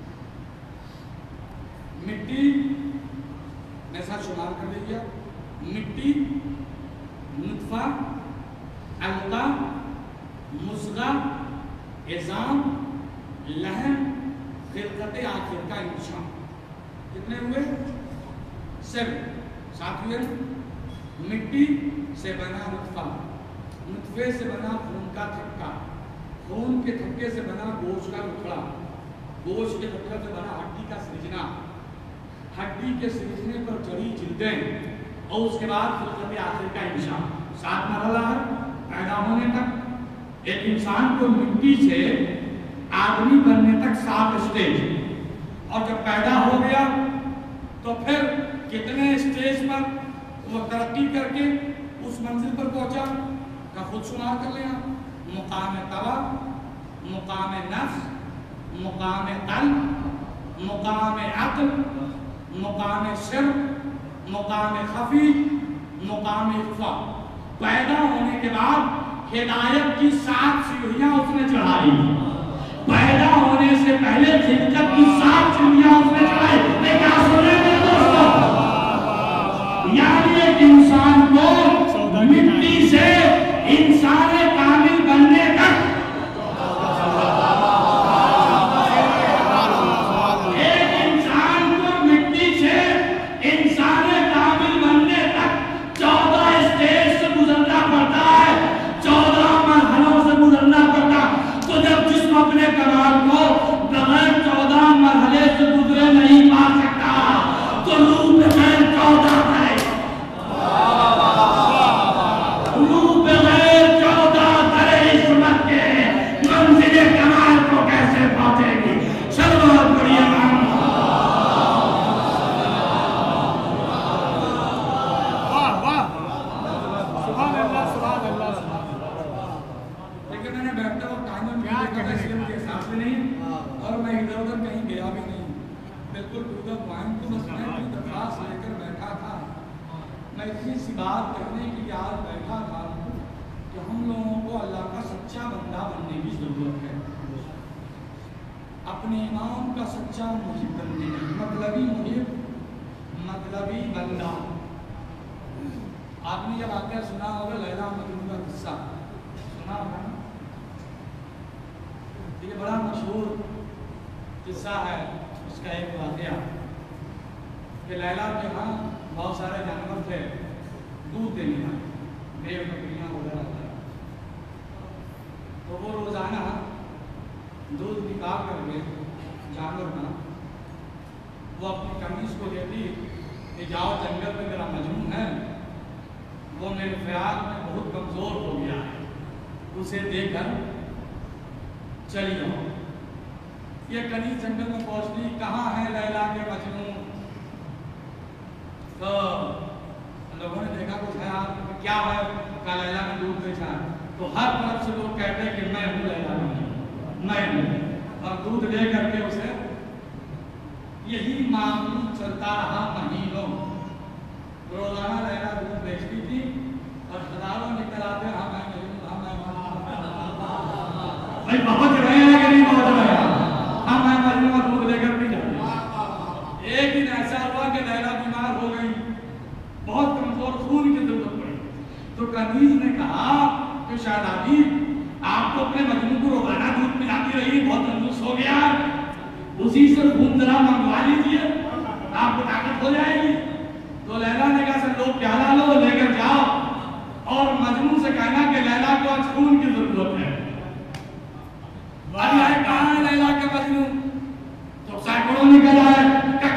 مٹی میں ساتھ شمار کر لیجیے. مٹی, نطفہ, علقہ, مضغہ, عظام, لحم, خلقت آخر کا انشاء. کتنے ہوئے؟ 7 ہوئے. مٹی سے بنا نطفہ, نطفے سے بنا خون کا تھکا, خون کے تھکے سے بنا گوشت کا ٹکڑا, گوشت کے ٹکڑے سے بنا ہڈی کا سرجنا, ہڈی کے سرجنے پر جڑی جلدیں, اور اس کے بعد خلقت آخر کا انشاء. 7 مرحلہ ہے پیدا ہونے تک. ایک انسان کو مٹی سے آدمی بننے تک 7 اسٹیج, اور جب پیدا ہو گیا تو پھر کتنے اسٹیج پر وہ ترقی کر کے اس منزل پر پہنچا کا خود شمار کر لیا. مقام طبع, مقام نفس, مقام قلب, مقام عقل, مقام سر, مقام خفی, مقام اخفا. پیدا ہونے کے بعد ہدایت کی 7 سیڑھیاں اس نے چڑھائی. پیدا ہونے سے پہلے خلقت کی 7 سیڑھیاں اس نے چڑھائی. لیکن آپ سنیں میرے دوستو, یعنی ایک انسان کو مٹی سے انسان کامل بننے تک, ایک انسان کو مٹی سے انسان کامل بننے تک 14 اسٹیج سے گزرنا پڑتا ہے, 14 مرحلوں سے گزرنا پڑتا. تو جب جسم اپنے کمال کو بغیر 14 مرحلے سے گزرے نہیں پا سکتا تو روح بغیر 14 کرے, روح بغیر 14 کرے عصمت کے منزل کمال کو کیسے پہنچے گی. سلوات پڑھیے اور میں ادھر ادھر کہیں گیا بھی نہیں, بالکل ٹو دا پوائنٹ. تو بس میں درخواست لے کر بیٹھا تھا. میں اتنی سی بات کرنے کے لیے آج بیٹھا تھا کہ ہم لوگوں کو اللہ کا سچا بندہ بننے کی ضرورت ہے. اپنے امام کا سچا محب بننے کی, مطلبی محب, مطلبی بندہ. آپ نے یہ واقعہ سنا ہوگا لیلا مجنون کا قصہ سنا ہوگا. یہ بڑا مشہور قصہ ہے. اس کا ایک واقعہ کہ لیلا کے ہاں بہت سارے جانور تھے دودھ دینے والے, بھیڑ بکریاں وغیرہ وغیرہ. تو وہ روزانہ دودھ نکال کر کے جانور کا وہ اپنی قمیص کو دیتی کہ جاؤ جنگل میں میرا مجنون ہے, وہ میرے خیال میں بہت کمزور ہو گیا ہے, اسے دے کر چلی جاؤ. یہ کنیز جنگل میں پہنچتی, کہاں ہے لیلا کے مجنون. تو لوگوں نے دیکھا کچھ ہے, آپ کیا ہے, کہا لیلا نے دودھ بیچا ہے. تو ہر طرف سے لوگ کہتے ہیں کہ میں ہوں لیلا نہیں, میں ہوں, اور دودھ لے کر کے اسے یہی معمول چلتا رہا مہینوں. روزانہ لیلا دودھ بیچتی تھی اور ہزاروں نکل آتے, ہاں میں مجنون, ہاں میں بھائی پہنچ رہے ہیں کہ نہیں پہنچ رہے ہیں, ہاں میں مجنون دودھ لے کر بھی جاتے. ایک دن ایسا ہوا کہ لیلا بیمار ہو گئی, بہت کمزور, خون کی ضرورت پڑی. تو کنیز نے کہا کہ شہزادی آپ کو اپنے مجنون کو روزانہ دودھ پلاتی رہی, بہت کنجوس ہو گیا, اسی سے خون ذرا منگوا لیجیے, آپ کو طاقت ہو جائے گی. تو لیلا نے کہا سر لوگ پیالہ لو, لے کر جاؤ اور مجنون سے کہنا کہ لیلا کو آج خون کی ضرورت ہے. ابھی آئے کہاں ہے لیلا کے مجنون, تو سینکڑوں نکل آئے.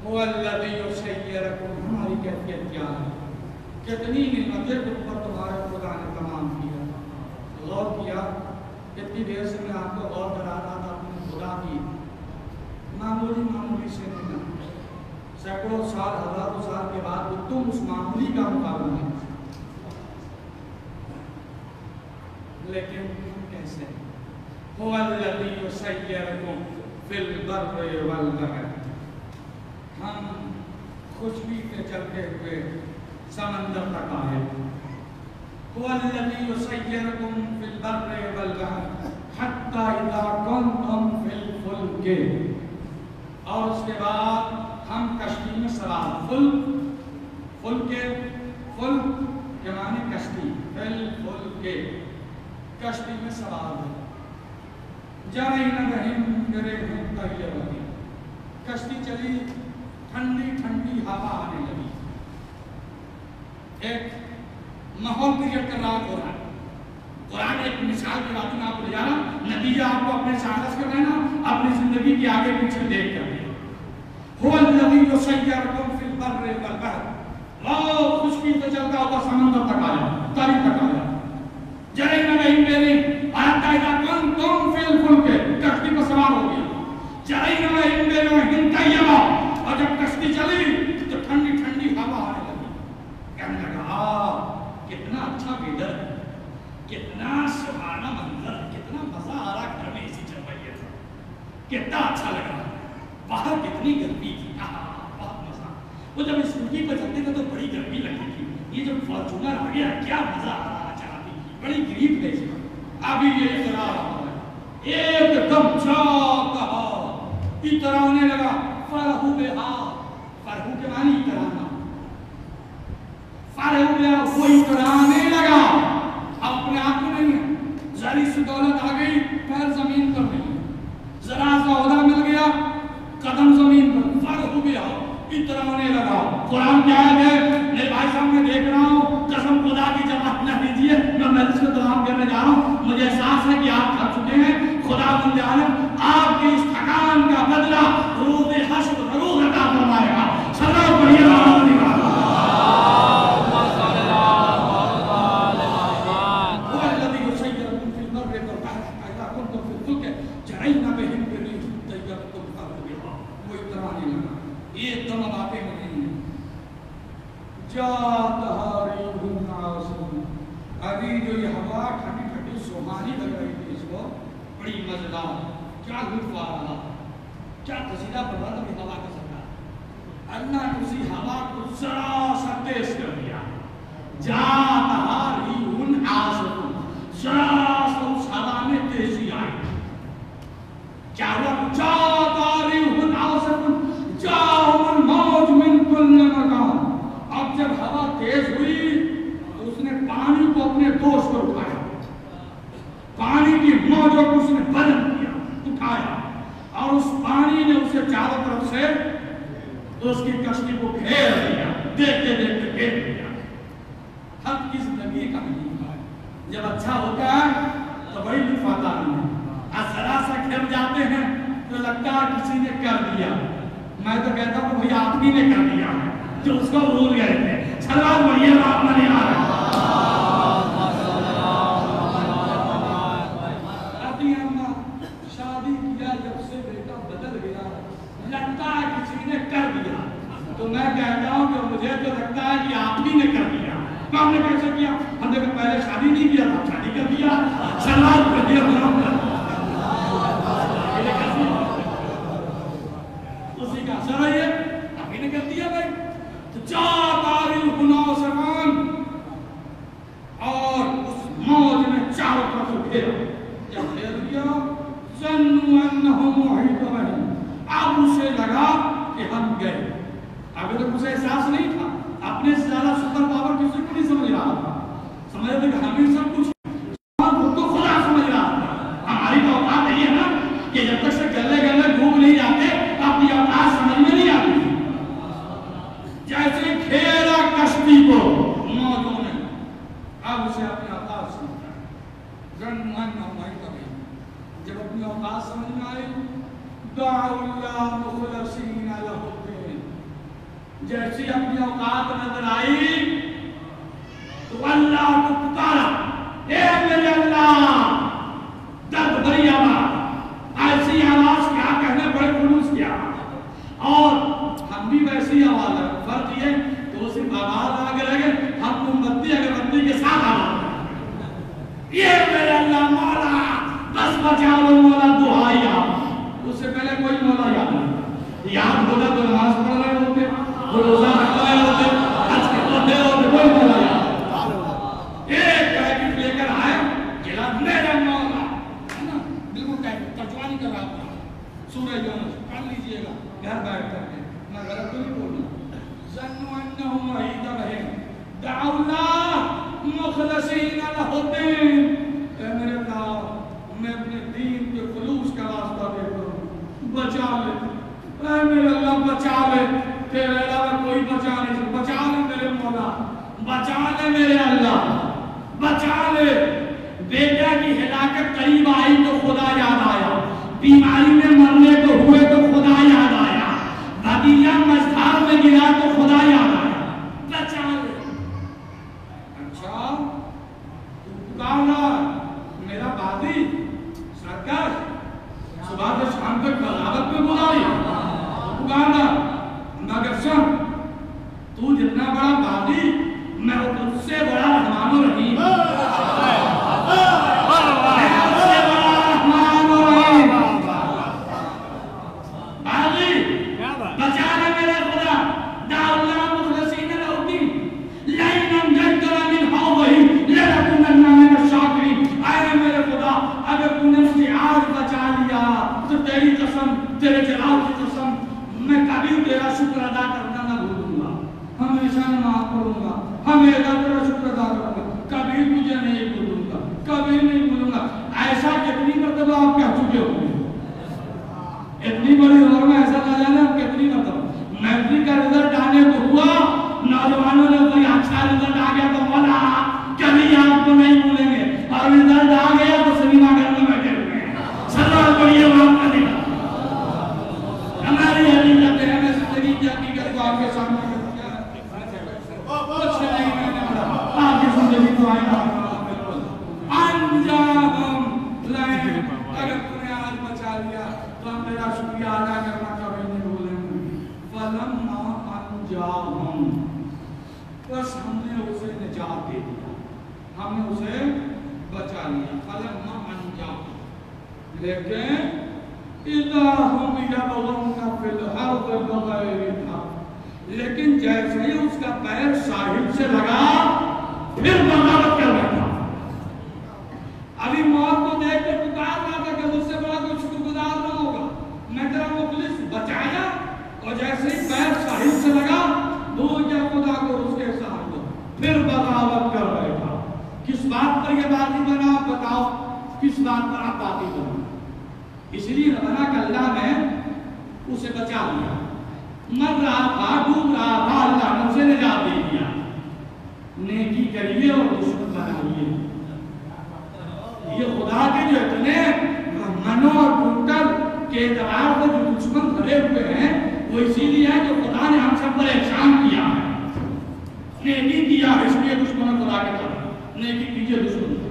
هو الذی یسیرکم، ہماری کیفیت کیا ہے، کتنی نعمتیں تم پر تمہارے خدا نے تمام کیا. غور کیا کتنی دیر سے میں آپ کو غور کرا رہا تھا اپنے خدا کی معمولی سے نہیں، سینکڑوں سال ہزاروں سال کے بعد تم اس معمولی کا مقابلہ ہے. لیکن تم کیسے؟ هو الذی یسیرکم فی البر والبحر، ہم خشکی پہ چلتے ہوئے سمندر تک آئے. هو الذی یسیرکم فی البر والبحر حتی اذا کنتم فی الفلک، اور اس کے بعد ہم کشتی میں سوار. فلک کے معنی کشتی، فلک کشتی میں سوار ہو. جرین بہم برہم طیبۃ، کشتی چلی، ٹھنڈی ٹھنڈی ہوا آنے لگی. ایک ماحول کریٹ کر رہا قرآن. قرآن ایک مثال کی بات میں آپ کو لے جا رہا، نتیجہ آپ کو اپنے سائنس کا لینا، اپنی زندگی کے آگے پیچھے دیکھ کر. هو الذی یسیرکم فی البر والبحر، وہ خشکی پہ چلتا ہوا سمندر تک آیا، تاریخ تک آیا. جرین بہم برہم حتی اذا کنتم فی الفلک، کشتی پر سوار ہو گیا. جرین بہم برہم طیبۃ، اور جب کشتی چلی تو ٹھنڈی ٹھنڈی ہوا آنے لگی. کہنے لگا کتنا اچھا ویدر ہے، کتنا سہانا منظر، کتنا مزہ آ رہا، گھر میں اسی چل رہی ہے، کتنا اچھا لگ رہا. باہر کتنی گرمی تھی، بہت مزہ. وہ جب اسکوٹی پہ چلتے تھے تو بڑی گرمی لگتی تھی. یہ جب فارچونر آ گیا کیا مزہ آ رہا چلاتی، بڑی گریب ہے اس میں. ابھی یہ اترا رہا ہے، ایک دم کہا اترانے لگا. فرحو بہا، فرحو کے معنی اترانا، فرحو بہا، وہ اترانے لگا. اپنے آپ کو نہیں ہے، ذری سی دولت آ گئی، پیر زمین پر نہیں، ذرا سا عہدہ مل گیا، قدم زمین پر، فرحو بہا، اترانے لگا. قرآن کیا ہے؟ میرے بھائی صاحب میں دیکھ رہا ہوں، قسم خدا کی جماعت نہ دیجیے، میں مجلس کو تمام کرنے جا رہا ہوں. مجھے احساس ہے کہ آپ تھک چکے ہیں. خدا بند عالم آپ کی اس تھکان کا بدلہ روز حشر ضرور عطا فرمائے گا. سلام پڑھیے محمد علی. هو الذی یسیرکم فی البر والبحر حتی اذا کنتم فی الفلک جرین بہم برہم طیبۃ، وہ اترانے لگا. ایک دم باتیں ہو رہی ہیں. جاءتھا ریح عاصف، ابھی جو یہ ہوا ٹھنڈی ٹھنڈی سہانی لگ رہی تھی اس کو، بڑی مزیدار، کیا لطف آ رہا، کیا قصیدہ پڑھ رہا تھا ہوا کا سرکار. اللہ نے اسی ہوا کو ذرا سا تیز کر دیا. جاءتھا ریح عاصف، ذرا سا اس ہوا میں تیزی آئی. کیا ہوا؟ جاءتھا ریح عاصف جاءہم الموج من کل مکان. اب جب ہوا تیز ہوئی تو اس نے پانی کو اپنے دوش پر اٹھایا، پانی کی موجوں کو اس نے بلند کیا، اٹھایا، اور اس پانی نے اسے چاروں طرف سے اس کی کشتی کو گھیر دیا، دیکھتے دیکھتے گھیر دیا. حق کی زندگی کا نہیں ہے، جب اچھا ہوتا ہے تو بڑی لطف آتا ہے، اور ذرا سا گھر جاتے ہیں تو لگتا ہے کسی نے کر دیا. میں تو کہتا ہوں بھئی آپ ہی نے کر دیا ہے جو اس کو بھول گئے تھے. سلام بڑھیا آپ نے آ رہا ہے. ابھی ہم شادی کیا جب سے بیٹا بدل گیا، لگتا ہے کسی نے کر دیا. تو میں کہتا ہوں کہ مجھے تو لگتا ہے کہ آپ ہی نے کر دیا. ہم نے کیسے کیا؟ ہم نے پہلے شادی نہیں کیا تھا، شادی کر دیا. سلام بڑھیا اسی کا اثر ہے، یہ آپ ہی نے کر دیا. بھائی تو جاءتھا ریح عاصف، اور اس موج نے چاروں طرف سے گھیرا. جب گھیر دیا ظنوا انہم محیط بہم، اب اسے لگا کہ ہم گئے. ابھی تک اسے احساس نہیں تھا، اپنے سے زیادہ سپر پاور کسی کو نہیں سمجھ رہا تھا. سمجھ رہے کہ ہمیں سب کچھ خود کو خدا سمجھ رہا تھا. ہماری تو اوقات نہیں ہے نا کہ جب تک سے گلے گلے گھوم نہیں جاتے اپنی اوقات سمجھ میں نہیں آتی. جیسے گھیرا کشتی کو موجوں نے، اب اسے اپنے اوقات سمجھتا ہے. ظنوا انہم محیط بہم، جب اپنی اوقات سمجھ میں آئی دعوا اللہ مخلصین لہ الدین، جیسی اپنی اوقات نظر آئی تو اللہ کو پکارا، اے میرے اللہ، درد بھری آواز، ایسی آواز کیا کہنے، بڑے خلوص کیا، اور ہم بھی ویسی آواز ہے، فرق یہ تو صرف آواز آگے لگے، ہم امتی اگربتی کے ساتھ آواز ہے، یہ میرے اللہ مولا بس بچا لو مولا، دعائی آپ، اس سے پہلے کوئی مولا یاد نہیں، یاد ہوتا تو نماز پڑھ رہے ہوتے، روزہ رکھ رہے ہوتے، حج کرتے ہوتے، کوئی مولا یاد ایک پیکٹ لے کر آئے، جلا میرا مولا، بالکل ترجمانی کر رہا تھا، سورہ یونس پڑھ لیجئے گا گھر بیٹھ کر کے، میں غلط تو نہیں بولنا، ظنوا انہم وحید رہے دعوا اللہ مخلصین لہ الدین، اے میرے اللہ میں اپنے دین کے خلوص کا واسطہ دیتا ہوں، بچا لے، اے میرے اللہ بچا لے، تیرے علاوہ کوئی بچا نہیں سکتا، بچا لے میرے مولا، بچا لے میرے اللہ، بچا لے، بیٹا کی ہلاکت قریب آئی تو خدا یاد آیا، بیماری میں مرنے کو ہوئے تو خدا یاد آیا، بھتیجا مزدار میں گرا تو خدا یاد آیا، بچا لے، اچھا تو پکارنا میرا بادی سرکار صبح سے شام تک بغاوت میں بلائی، پکارنا مگر سن تو جتنا بڑا بادی میں اس سے بڑا رحمان و رحیم، تیرے جلال کی قسم میں کبھی تیرا شکر ادا کرنا نہ بھولوں گا، ہمیشہ نماز پڑھوں گا، ہمیشہ تیرا شکر ادا کروں گا، کبھی تجھے نہیں بھولوں گا، کبھی نہیں بھولوں گا، ایسا کتنی مرتبہ آپ کہہ چکے ہو، اتنی بڑی دور میں ایسا نہ جانے آپ کتنی مرتبہ، میٹرک کا رزلٹ آنے کو ہوا، نوجوانوں نے کوئی اچھا رزلٹ آ گیا تو مولا کبھی آپ کو نہیں بھولیں گے، اور رزلٹ آ گیا تو سنیما گھر میں بیٹھے ہوئے ہیں، سلوات پڑھیے وہاں کا دیکھا ہماری حقیقت ہے، ہمیں زندگی کی حقیقت کو آپ کے سامنے کیا کچھ نہیں میں نے پڑھا، آپ کی زندگی کو آئینہ انجام لائن، اگر تم نے آج بچا لیا تو ہم میرا شکریہ ادا کرنا کبھی نہیں بھولیں گے، فلما انجام، بس ہم نے اسے نجات دے دیا، ہم نے اسے بچا لیا، فلما انجام، لیکن اِذَا هُمْ يَبْغُونَ فِي الْأَرْضِ بِغَيْرِ الْحَقِّ، لیکن جیسے ہی اس کا پیر ساحل سے لگا پھر بغاوت کر بیٹھا، ابھی موت کو دیکھ کر پکار رہا تھا کہ مجھ سے بڑا کوئی شکر گزار نہ ہوگا، میں تیرا مخلص بچایا، اور جیسے ہی پیر ساحل سے لگا بھول گیا خدا کو اس کے ساتھ، پھر بغاوت کر بیٹھا، کس بات پر یہ باقی بنا آپ بتاؤ، کس بات پر آپ باقی بنا، اس لیے ربنا کہ اللہ نے اسے بچا لیا، مر رہا تھا، ڈوب رہا تھا، اللہ نے اسے نجات دے دیا، نیکی کریے اور دشمن بنائیے، یہ خدا کے جو اتنے منو اور کنٹل کے اعتبار سے جو دشمن بھرے ہوئے ہیں وہ اسی لیے ہے کہ خدا نے ہم سب پر احسان کیا ہے، نیکی کیا ہے، اس لیے دشمن خدا کے طرف نیکی کیجئے،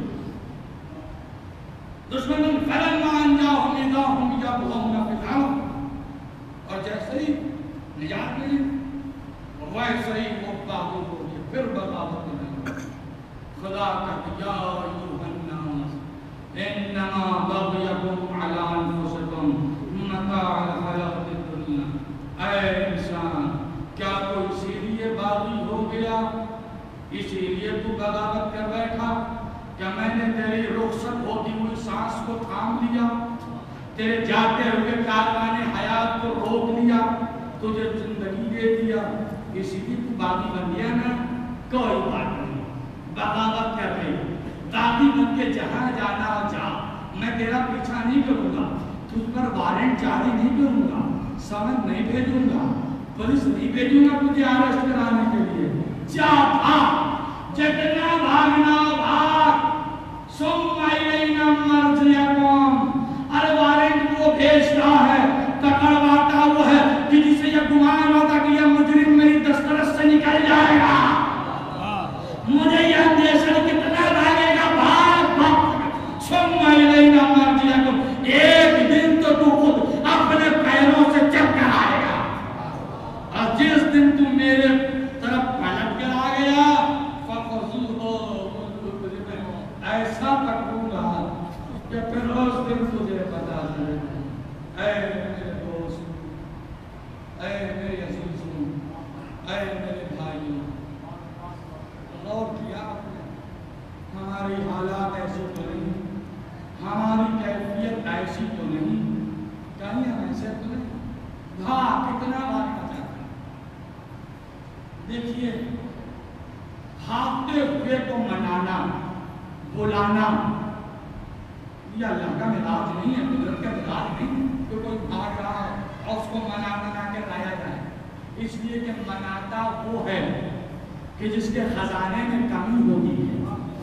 دشمن فلما انجاهم اذا هم يبغون في الارض، اور جیسے ہی نجات ملی ویسے ہی وہ باغوت ہو گئے، پھر بغاوت کرنے، خدا کہتے یا ایھا الناس انما بغیکم علی انفسکم متاع الحیاۃ الدنیا، اے انسان کیا تو اسی لیے باغی ہو گیا، اسی لیے تو بغاوت کر بیٹھا، کیا میں نے تیری رخصت ہوتی ہوئی سانس کو تھام لیا، تیرے جاتے ہوئے کاروان حیات کو روک لیا، تجھے زندگی دے دیا، اسی لیے تو باغی بن گیا نا، کوئی بات نہیں، بغاوت کر رہی، باغی بن کے جہاں جانا جا، میں تیرا پیچھا نہیں کروں گا، تجھ پر وارنٹ جاری نہیں کروں گا، سمجھ نہیں بھیجوں گا، پولیس نہیں بھیجوں گا تجھے اریسٹ کرانے کے لیے، جا بھاگ، جتنا بھاگنا بھاگ، ثم الینا مرجعکم، ارے وارنٹ وہ بھیجتا ہے، پکڑواتا وہ ہے کہ جسے یہ گمان ہوتا کہ یہ مجرم میری دن تم میرے طرف پلٹ کر آ گیا ایسا پکڑوں گا کہ پھر اس دن تجھے پتا چلے. اے میرے دوست، اے میرے عزیزوں، اے میرے بھائیوں، غور کیا آپ نے؟ ہماری حالات ایسے تو نہیں، ہماری کیفیت ایسی تو نہیں، کہیں ہم ایسے تو نہیں. کتنا بھاگنا چاہتے ہیں. دیکھیے بھاگتے ہوئے کو منانا، بلانا، یہ اللہ کا مزاج نہیں ہے، قدرت کا مزاج نہیں کہ کوئی بھاگ رہا ہے اور اس کو منا کے لایا جائے. اس لیے کہ مناتا وہ ہے کہ جس کے خزانے میں کمی ہوتی ہے،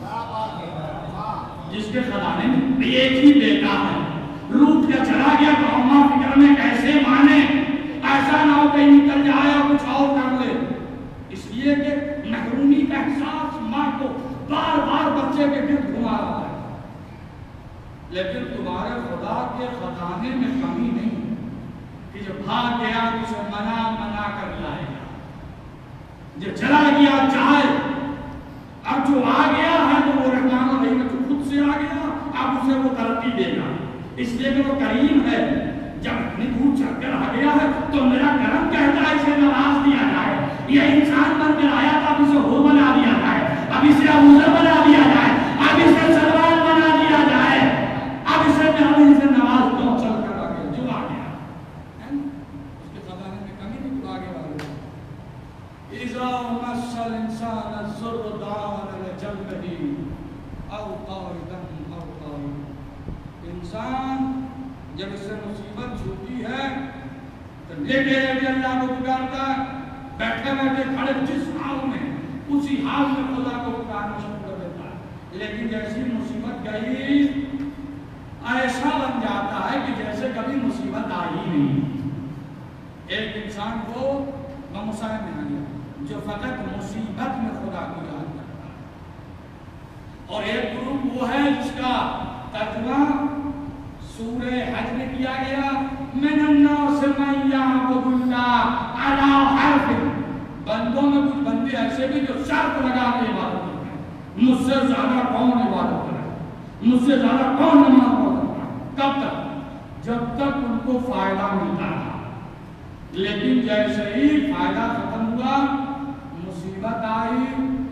جس کے خزانے میں ایک ہی بیٹا ہے، لوٹ کے چلا گیا تو اماں فکر میں کیسے مانے، ایسا نہ ہو کہیں نکل جائے اور کچھ اور کر لے. اس لیے کہ محرومی کا احساس ماں کو بار بار بچے کے گرد گھما رہا ہے. لیکن تمہارے خدا کے خزانے میں کمی نہیں کہ جو بھاگ گیا اسے منا کر لائے گا، جو چلا گیا چاہے. اب جو آ گیا ہے تو وہ رحمان الرحیم جو خود سے آ گیا، اب اسے وہ ترقی دے گا. اس لیے کہ وہ کریم ہے. جب اتنی دور چل کر آ گیا ہے تو میرا کرم کہتا ہے اسے نواز دیا جائے. یہ انسان بن کر آیا تھا، اب اسے ہو بنا دیا جائے، اب اسے ابوذر بنا دیا جائے، اب اسے سلمان بنا دیا جائے، اب اسے نواز دو. چل کر آ گیا جو آ گیا، اس کے خزانے میں کمی نہیں، تو آگے آ گیا. اذا مس الانسان الضر دعا لجنبه او قاعدا او قائما. انسان جب اس سے مصیبت چھوٹی ہے تو لیٹے لیٹے اللہ کو پکارتا ہے، بیٹھے بیٹھے کھڑے جس حال میں اسی حال میں خدا کو پکارنا شروع کر دیتا ہے. لیکن جیسی مصیبت گئی ایسا بن جاتا ہے کہ جیسے کبھی مصیبت آئی نہیں. ایک انسان کو بمسائل میں آ گیا جو فقط مصیبت میں خدا کو یاد کرتا ہے، اور ایک گروپ وہ ہے جس کا ترجمہ سورہ حج میں کیا گیا، من الناس من یعبد اللہ علی حرف. بندوں میں کچھ بندے ایسے بھی جو شرط لگا کے عبادت کرتے ہیں، مجھ سے زیادہ کون عبادت کرے، مجھ سے زیادہ کون نماز پڑھتا ہے. کب تک؟ جب تک ان کو فائدہ ملتا ہے. لیکن جیسے ہی فائدہ ختم ہوا، مصیبت آئی،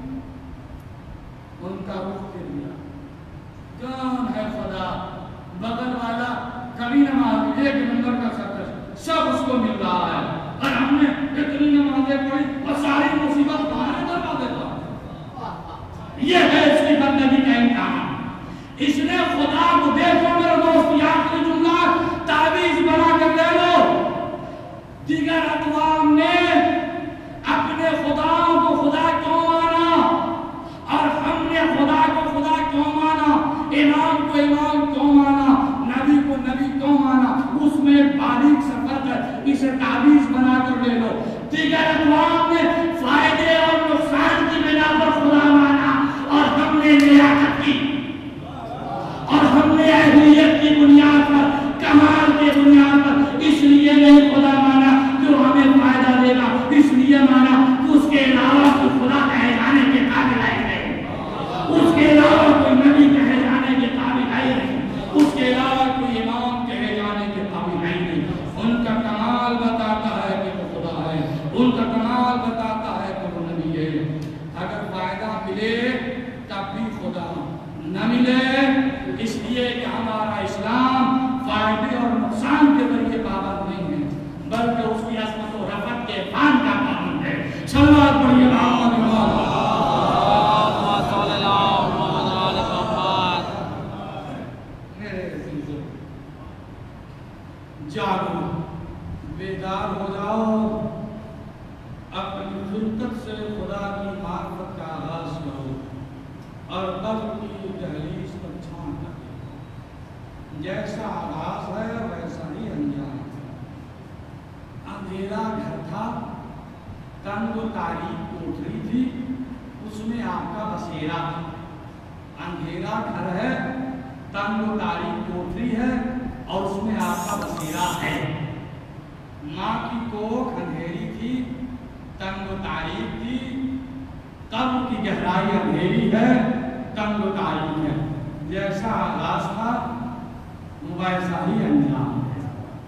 ان کا رخ پھر گیا. کون ہے خدا؟ بغل والا کبھی نماز ایک نمبر کا سرکش سب اس کو مل رہا ہے، اور ہم نے اتنی نمازیں پڑھی اور ساری مصیبت ہمارے دروازے پر. یہ ہے اس کی بندگی کا امتحان. اس نے خدا کو دیکھو میرے دوست، یاد کی جملہ تعویذ بنا کر لے لو. دیگر اقوام نے اپنے خداؤں کو خدا کیوں مانا اور ہم نے خدا کو خدا کیوں مانا، امام کو امام کیوں مانا، نبی کو نبی کیوں مانا. اس میں باریک سفر ہے، اسے تعویذ بنا کر لے لو. دیگر اقوام نے فائدے اور نقصان کی بنا پر خدا مانا، اور ہم نے لیاقت کی اور ہم نے اہلیت کی بنیاد پر، کمال کی بنیاد پر اس لیے نہیں خدا مانا جو ہمیں فائدہ دے گا، اس لیے مانا کہ اس کے علاوہ کوئی خدا کہے جانے کے قابل ہے نہیں، اس کے علاوہ کوئی نبی کہے جانے کے قابل ہے نہیں، اس کے علاوہ کوئی امام کہے جانے کے قابل ہے نہیں. ان کا کمال بتاتا ہے کہ وہ خدا ہے، ان کا کمال بتاتا ہے کہ وہ نبی ہے. اگر فائدہ ملے تب بھی خدا، نہ ملے اس لیے کہ ہمارا اسلام فائدے اور نقصان کے ذریعے پابند نہیں ہے، بلکہ اس کی عظمت و رفعت کے فان کا پابند ہے. صلوات پڑھیے محمد جاگو، بیدار ہو جاؤ، اپنی خلقت سے خدا کی معرفت کا آغاز کرو اور قبر کی دہلیز پر چھان کرو. جیسا آغاز ہے ویسا ہی انجام. اندھیرا گھر تھا، تنگ و تاریک کوٹری تھی، اس میں آپ کا بسیرا تھا. اندھیرا گھر ہے، تنگ و تاریک کوٹری ہے، اور اس میں آپ کا بسیرا ہے. ماں کی کوکھ اندھیری تھی، تنگ و تاریخ تھی، قبر کی گہرائی اندھیری ہے، تنگ و تاریخ ہے، جیسا آغاز تھا ویسا ہی انجام ہے۔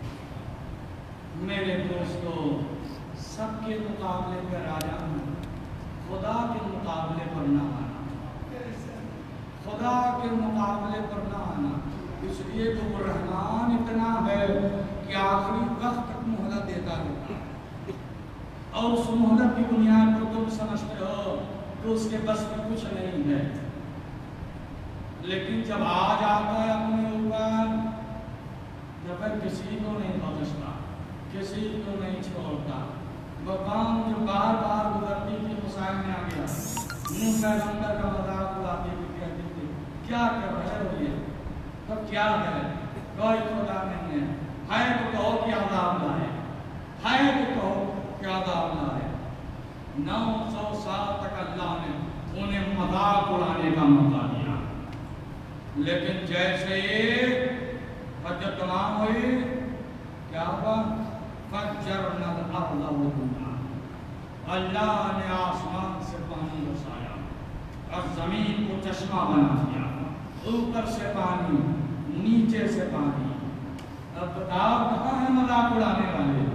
میرے دوستو، سب کے مقابلے پر آ جانا، خدا کے مقابلے پر نہ آنا، خدا کے مقابلے پر نہ آنا، اس لیے تو وہ رحمان اتنا ہے کہ آخری وقت تک مہلت دیتا رہتا ہے، اور اس مہلت کی بنیاد پر تم سمجھتے ہو کہ اس کے بس میں کچھ نہیں ہے، لیکن جب آ جاتا ہے اپنے اوپر تو پھر کسی کو نہیں بخشتا، کسی کو نہیں چھوڑتا۔ وہ کام جو بار بار گزرتی تھی وہ سامنے آ گیا، منہ پیغمبر کا مذاق اڑاتی تھی، کہتی تھی کیا کر رہے ہو یہ، تو کیا ہے، کوئی خدا نہیں ہے تو کہو کہ عذاب لائے، ہے تو کہو کہ عذاب لائے۔ 900 سال تک اللہ نے انہیں مذاق اڑانے کا موقع دیا، لیکن جیسے حجت تمام ہوئی کیا ہوا؟ فجرنا الارض عیونا، اللہ نے آسمان سے پانی برسایا اور زمین کو چشمہ بنا دیا، اوپر سے پانی نیچے سے پانی۔ اب بتاؤ کہاں ہے مذاق اڑانے والے؟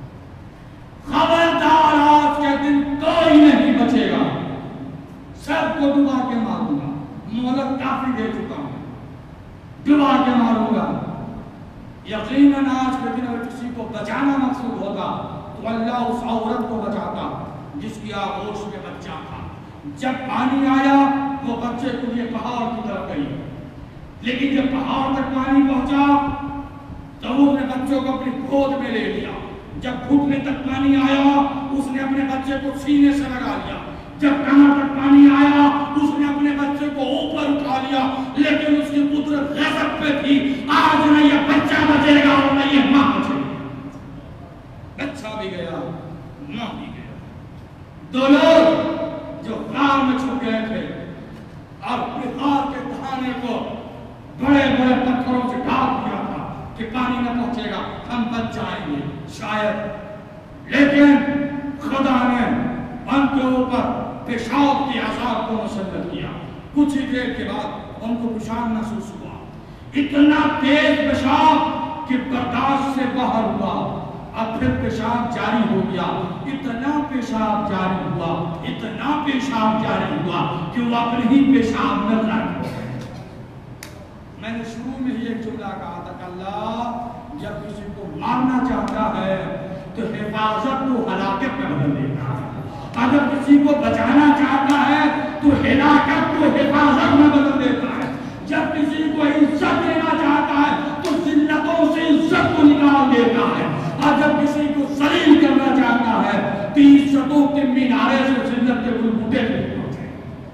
خبردار، آج کے دن کوئی نہیں بچے گا، سب کو ڈبا کے ماروں گا، مہلت کافی دے چکا ہوں، ڈبا کے ماروں گا۔ یقیناً آج کے دن اگر کسی کو بچانا مقصود ہوگا تو اللہ اس عورت کو بچاتا جس کی آغوش میں بچہ تھا۔ جب پانی آیا وہ بچے کو یہ پہاڑ کی طرف گئی، لیکن جب پہاڑ تک پانی پہنچا تو وہ اپنے بچوں کو اپنی گود میں لے لیا۔ جب گھٹنے تک پانی آیا اس نے اپنے بچے کو سینے سے لگا لیا، جب کمر تک پانی آیا اس نے اپنے بچے کو اوپر اٹھا لیا، لیکن اس کی قدرت غضب پہ تھی، آج نہ یہ بچہ بچے گا اور نہ یہ ماں بچے گا۔ بچہ بھی گیا، ماں بھی گیا۔ دو لوگ جو غار میں چھپ گئے تھے اور غار کے دہانے کو بڑے بڑے پتھروں سے ڈھانپ دیا تھا کہ پانی نہ پہنچے گا، ہم بچ جائیں گے شاید، لیکن خدا نے ان کے اوپر پیشاب کے عذاب کو مسلط کیا۔ کچھ ہی دیر کے بعد ان کو پیشاب محسوس ہوا، اتنا تیز پیشاب کہ برداشت سے باہر ہوا، اب پھر پیشاب جاری ہو گیا، اتنا پیشاب جاری ہوا، اتنا پیشاب جاری ہوا کہ وہ اپنے ہی پیشاب میں غرق ہو گئے۔ میں نے شروع میں ہی ایک جملہ کہا تھا کہ اللہ جب کسی کو مارنا چاہتا ہے تو حفاظت کو ہلاکت میں بدل دیتا ہے، اگر کسی کو بچانا چاہتا ہے تو ہلاکت کو حفاظت میں بدل دیتا ہے، جب کسی کو عزت دینا چاہتا ہے تو ذلتوں سے عزت کو نکال دیتا ہے، اور جب کسی کو ذلیل کرنا چاہتا ہے تو عزتوں کے مینارے سے ذلت کے بلبوٹے پہ پہنچے،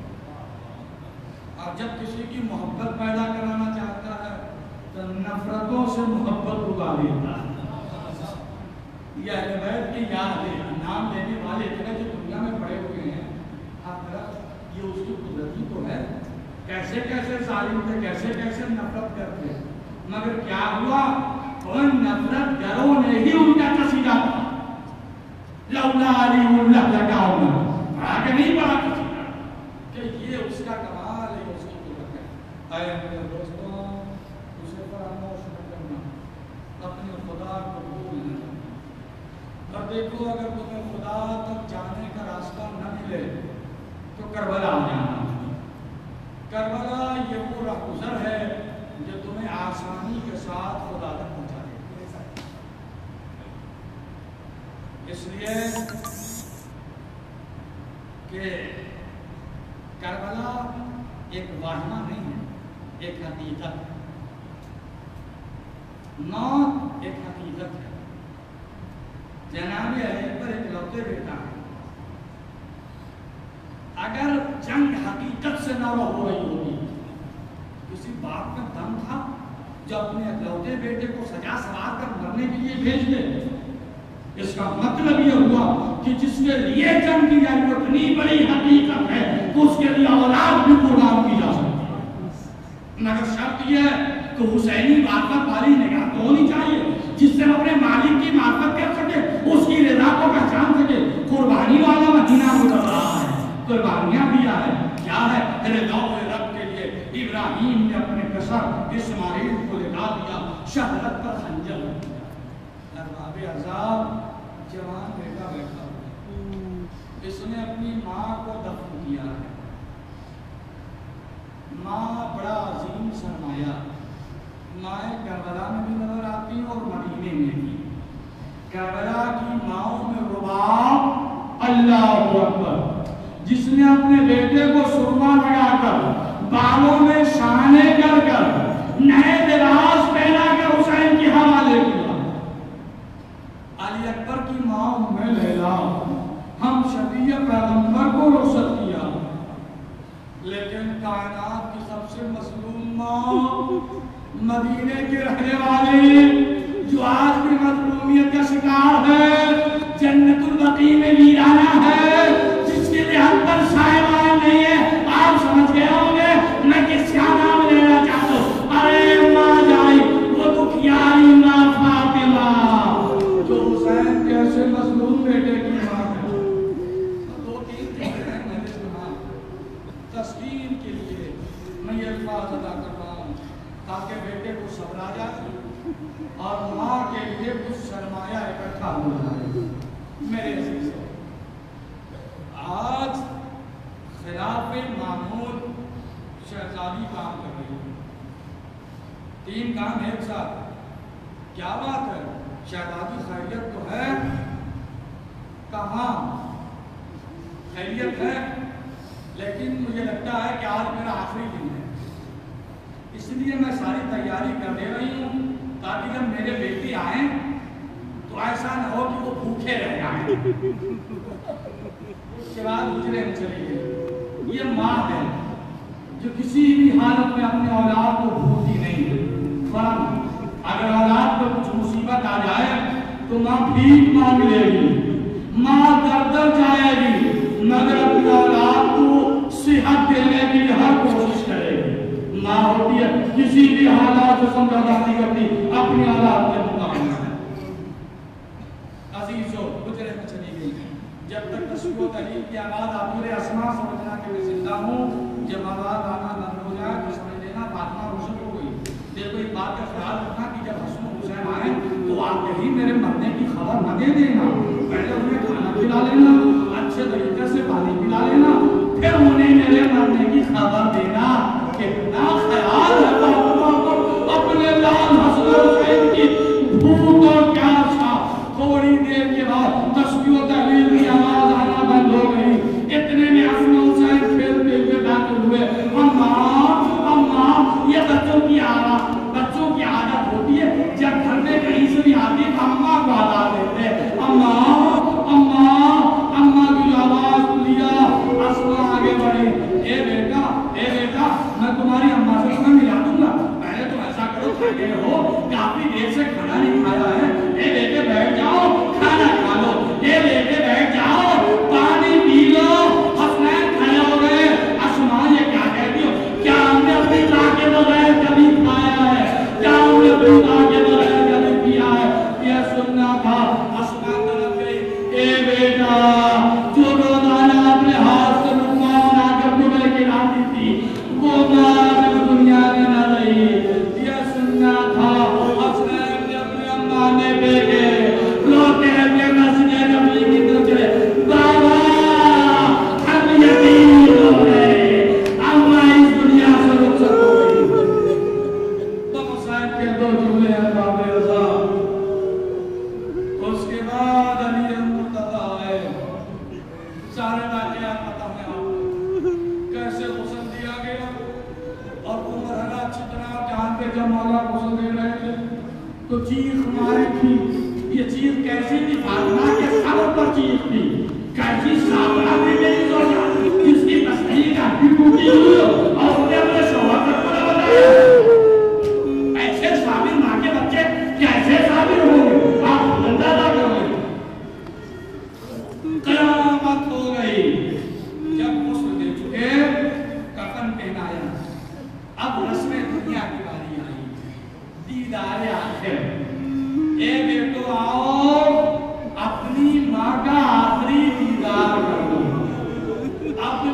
اور جب کسی کی محبت پیدا کرانا چاہتا ہے تو نفرتوں سے محبت اگا دیتا ہے۔ یہ اہلبیت کی یاد ہے، نام لینے والے اتنے جو دنیا میں پڑے ہوئے ہیں، یہ اس کی قدرت ہی تو ہے، کیسے کیسے ظالم تھے، کیسے کیسے نفرت کرتے، مگر کیا ہوا؟ ان نفرت گروں نے ہی ان کا قصیدہ تھا، لولا علی اللہ لگاؤں آگے نہیں پڑا قصیدہ کہ یہ اس کا کمال ہے، اس کی قدرت ہے۔ اے میرے دوستوں، اسے فراموش نہ کرنا، اپنے خدا کو بھولنا، اور دیکھو اگر تمہیں خدا تک جانے کا راستہ نہ ملے تو کربلا آ جانا۔ کربلا یہ وہ راہ گزر ہے جو تمہیں آسانی کے ساتھ خدا تک پہنچا دے۔ اس لیے کہ کربلا ایک واہمہ نہیں ہے، ایک حقیقت ہے، موت ایک حقیقت ہے۔ جناب علی پر ایک لوتے بیٹا ہے، اگر جنگ حقیقت سے نہ ہو رہی ہوتی، کسی باپ کا دم تھا جو اپنے اکلوتے بیٹے کو سجا سوار کر مرنے کے لیے بھیج دے، اس کا مطلب یہ ہوا کہ جس کے لیے جنگ کی جائے وہ اتنی بڑی حقیقت ہے کہ اس کے لیے اولاد بھی قربان کی جا سکتی ہے، مگر شرط یہ ہے کہ حسینی معرفت والی نگاہ تو ہونی چاہیے جس سے اپنے مالک کی معرفت کر سکے، اس کی رضا کو پہچان سکے، قربانی قربانیاں دیا ہے. کیا ہے؟ رضا رب کے لیے ابراہیم نے اپنے پسر اسماعیل کو لگا دیا, شہادت پر خنجر رکھ دیا. ارباب عذاب جوان بیٹا بیٹھا ہوا, اس نے اپنی ماں کو دفن کیا ہے. ماں بڑا عظیم سرمایہ, مائیں کربلا میں بھی نظر آتی اور مدینے میں بھی. کربلا کی ماؤں میں رباب, اللہ اکبر, جس نے اپنے بیٹے کو سرما لگا کر, بالوں میں شانے کر کر, نئے لباس پہنا کر حسین کی حوالے کیا. علی اکبر کی ماں ام لیلا ہم شفیع پیغمبر کو رخصت کیا, لیکن کائنات کی سب سے مظلوم ماں, مدینے کے رہنے والی جو آج بھی مظلومیت کا شکار ہے, جنت البقیع میں ویرانہ ہے, جس کے لحاظ پر صاحبان نہیں ہے. آپ سمجھ گئے ہوں گے میں کس کا نام لینا چاہتا ہوں. ارے ماں جائی وہ دکھیاری ماں فاطمہ, جو حسین کیسے مظلوم بیٹے کی ماں ہے. دو تین چیزیں ہیں میں نے سنا, تسکین کے لیے میں یہ الفاظ ادا کر رہا ہوں تاکہ بیٹے کو صبر آ جائے اور ماں کے لیے کچھ سرمایہ اکٹھا ہو جائے. میرے عزیز آج خلاف معمول شہزادی کام کر رہی ہے, 3 کام ایک ساتھ. کیا بات ہے, شہزادی خیریت تو ہے, کہاں خیریت ہے, لیکن مجھے لگتا ہے کہ آج میرا آخری دن ہے, اس لیے میں ساری تیاری کر دے رہی ہوں تاکہ جب میرے بیٹی آئیں تو ایسا نہ ہو کہ وہ بھوکے رہ جائیں. اس کے بعد گزرے میں چلی گئی. یہ ماں ہے جو کسی بھی حالت میں اپنے اولاد کو بھولتی نہیں ہے. اگر اولاد پر کچھ مصیبت آ جائے تو ماں بھیک مانگ لے گی, ماں در در جائے گی, مگر اپنے اولاد کو صحت دینے کی ہر کوشش کرے گی. ماں ہوتی ہے کسی بھی حالات سے سمجھوتا نہیں کرتی اپنی اولاد کے مقابلے میں. عزیزو گزرے میں چلی گئی. جب تک تشبیہ و تحلیل کی آواز آتی ہے اسماء سمجھنا کہ میں زندہ ہوں, جب آواز آنا بند ہو جائے تو سمجھ لینا فاطمہ روشن ہو گئی. دیکھو ایک بات کا خیال رکھنا کہ جب حسن و حسین آئے تو آپ یہی میرے مرنے کی خبر نہ دے دینا, پہلے انہیں کھانا کھلا لینا, اچھے طریقے سے پانی پلا لینا, پھر انہیں میرے مرنے کی خبر دینا. کتنا خیال ہے فاطمہ کو اپنے لال حسن و حسین کی بھوک اور پیاس کا. تھوڑی دیر کے بعد تسبیح و تحلیل کی آواز آنا بند ہو گئی. اتنے میں حسن و حسین کھیلتے ہوئے داخل ہوئے. اماں یہ بچوں کی عادت ہوتی ہے, جب گھر میں کہیں سے بھی آتی ہے اماں کو آواز دیتے ہیں, اماں کی آواز لیا. اسماء آگے بڑھے, اے بیٹا میں تمہاری اماں سے تمہیں ملا دوں گا, پہلے تو ایسا کرو تھکے ہو کافی دیر سے کھانا نہیں کھایا ہے, اے بیٹے بیٹھ جاؤ کھانا کھا لو, اے بیٹے بیٹھ جاؤ پانی پی لو. حسنین کھڑے ہو گئے. اسماء یہ کیا کہتی ہو, کیا ہم نے اپنی ماں کے بغیر کبھی کھایا ہے, کیا ہم نے اپنی ماں کے بغیر کبھی پیا ہے, یہ سننا تھا. اسماء طرف گئی, اے بیٹا جو روزانہ اپنے ہاتھ سے رکما بنا کر تمہیں کھلاتی تھی وہ ماں دنیا میں نہ رہی. یہ سننا تھا. حسنین نے اپنے اماں نے بیٹے روتے ہوئے مسجد نبوی کی طرف چلے, بابا ہم یتیم ہو گئے, اماں اس دنیا سے رخصت ہو گئی. تو حسین کے 2 جملے ہیں باب رضا. اس کے بعد علی مرتضیٰ آئے. سارے واقعات پتہ ہے آپ کو کیسے غسل دیا گیا اور وہ مرحلہ اچھی طرح جانتے. جب مولا غسل دے رہے تھے تو چیخ ماری تھی. یہ چیخ کیسی تھی, فاطمہ کے سر پر چیخ تھی. کیسی صابرہ تھی میری زوجہ جس کی تصحیح کا بھی ٹوٹی ہوئی اور اس نے اپنے شوہر تک کو نہ بتایا. ایسے صابر ماں کے بچے کیسے صابر ہوں گے, آپ اندازہ کرو. قیامت ہو گئی. جب غسل دے چکے, کفن پہنایا, اب رسم دنیا کی باری آئی, دیدار آخر. اے بیٹو آؤ اپنی ماں کا آخری دیدار کر لو. اب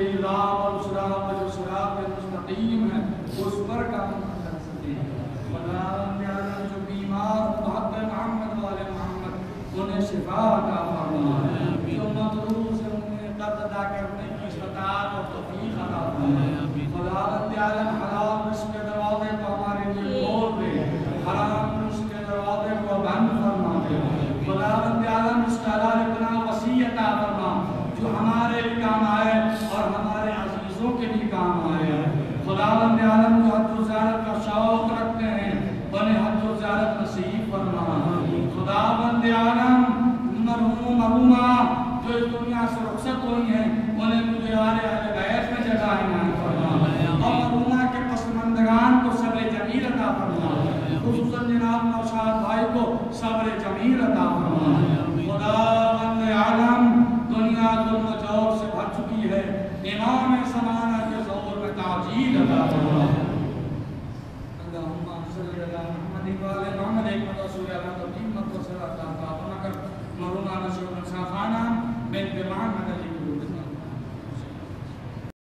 صراط اور صراط جو صراط مستقیم ہے اس پر کام کر سکے. خدا تعالی جو بیمار محمد محمد والے محمد انہیں شفا عطا فرما. جو مقروض ہے انہیں قرض ادا کرنے کی استطاعت اور توفیق عطا فرما. خدا تعالی حلال رزق کے دروازے کو ہمارے لیے کھول دے, حرام رزق کے دروازے کو بند فرما دے. خدا تعالی اس کا حلال اتنا وسیع عطا فرما جو ہمارے بھی کام آئے اور ہمارے عزیزوں کے بھی کام آئے. خدا تعالی جو حج و زیارت کا شوق رکھتے ہیں انہیں حج و زیارت نصیب فرما. خدا تعالی مرحوم مرحوما جو اس دنیا سے رخصت ہوئی ہیں انہیں مجھے اہلبait میں جگہ عنایت فرما. اور مرحوما کے پسماندگان کو صبر جمیل عطا فرما, خصوصاً جناب نوشاد بھائی کو صبر جمیل عطا فرما. خداوند عالم دنیا ظلم و جور سے بھر چکی ہے, امام زمانہ کے ظہور میں تعجیل عطا فرما. اللہم صلی علی محمد وعلی محمد. ایک رسول اللہ تو قیمت و صلاۃ عطا فرما کر مرحوما نشہ نسا خانم بنت محمد علی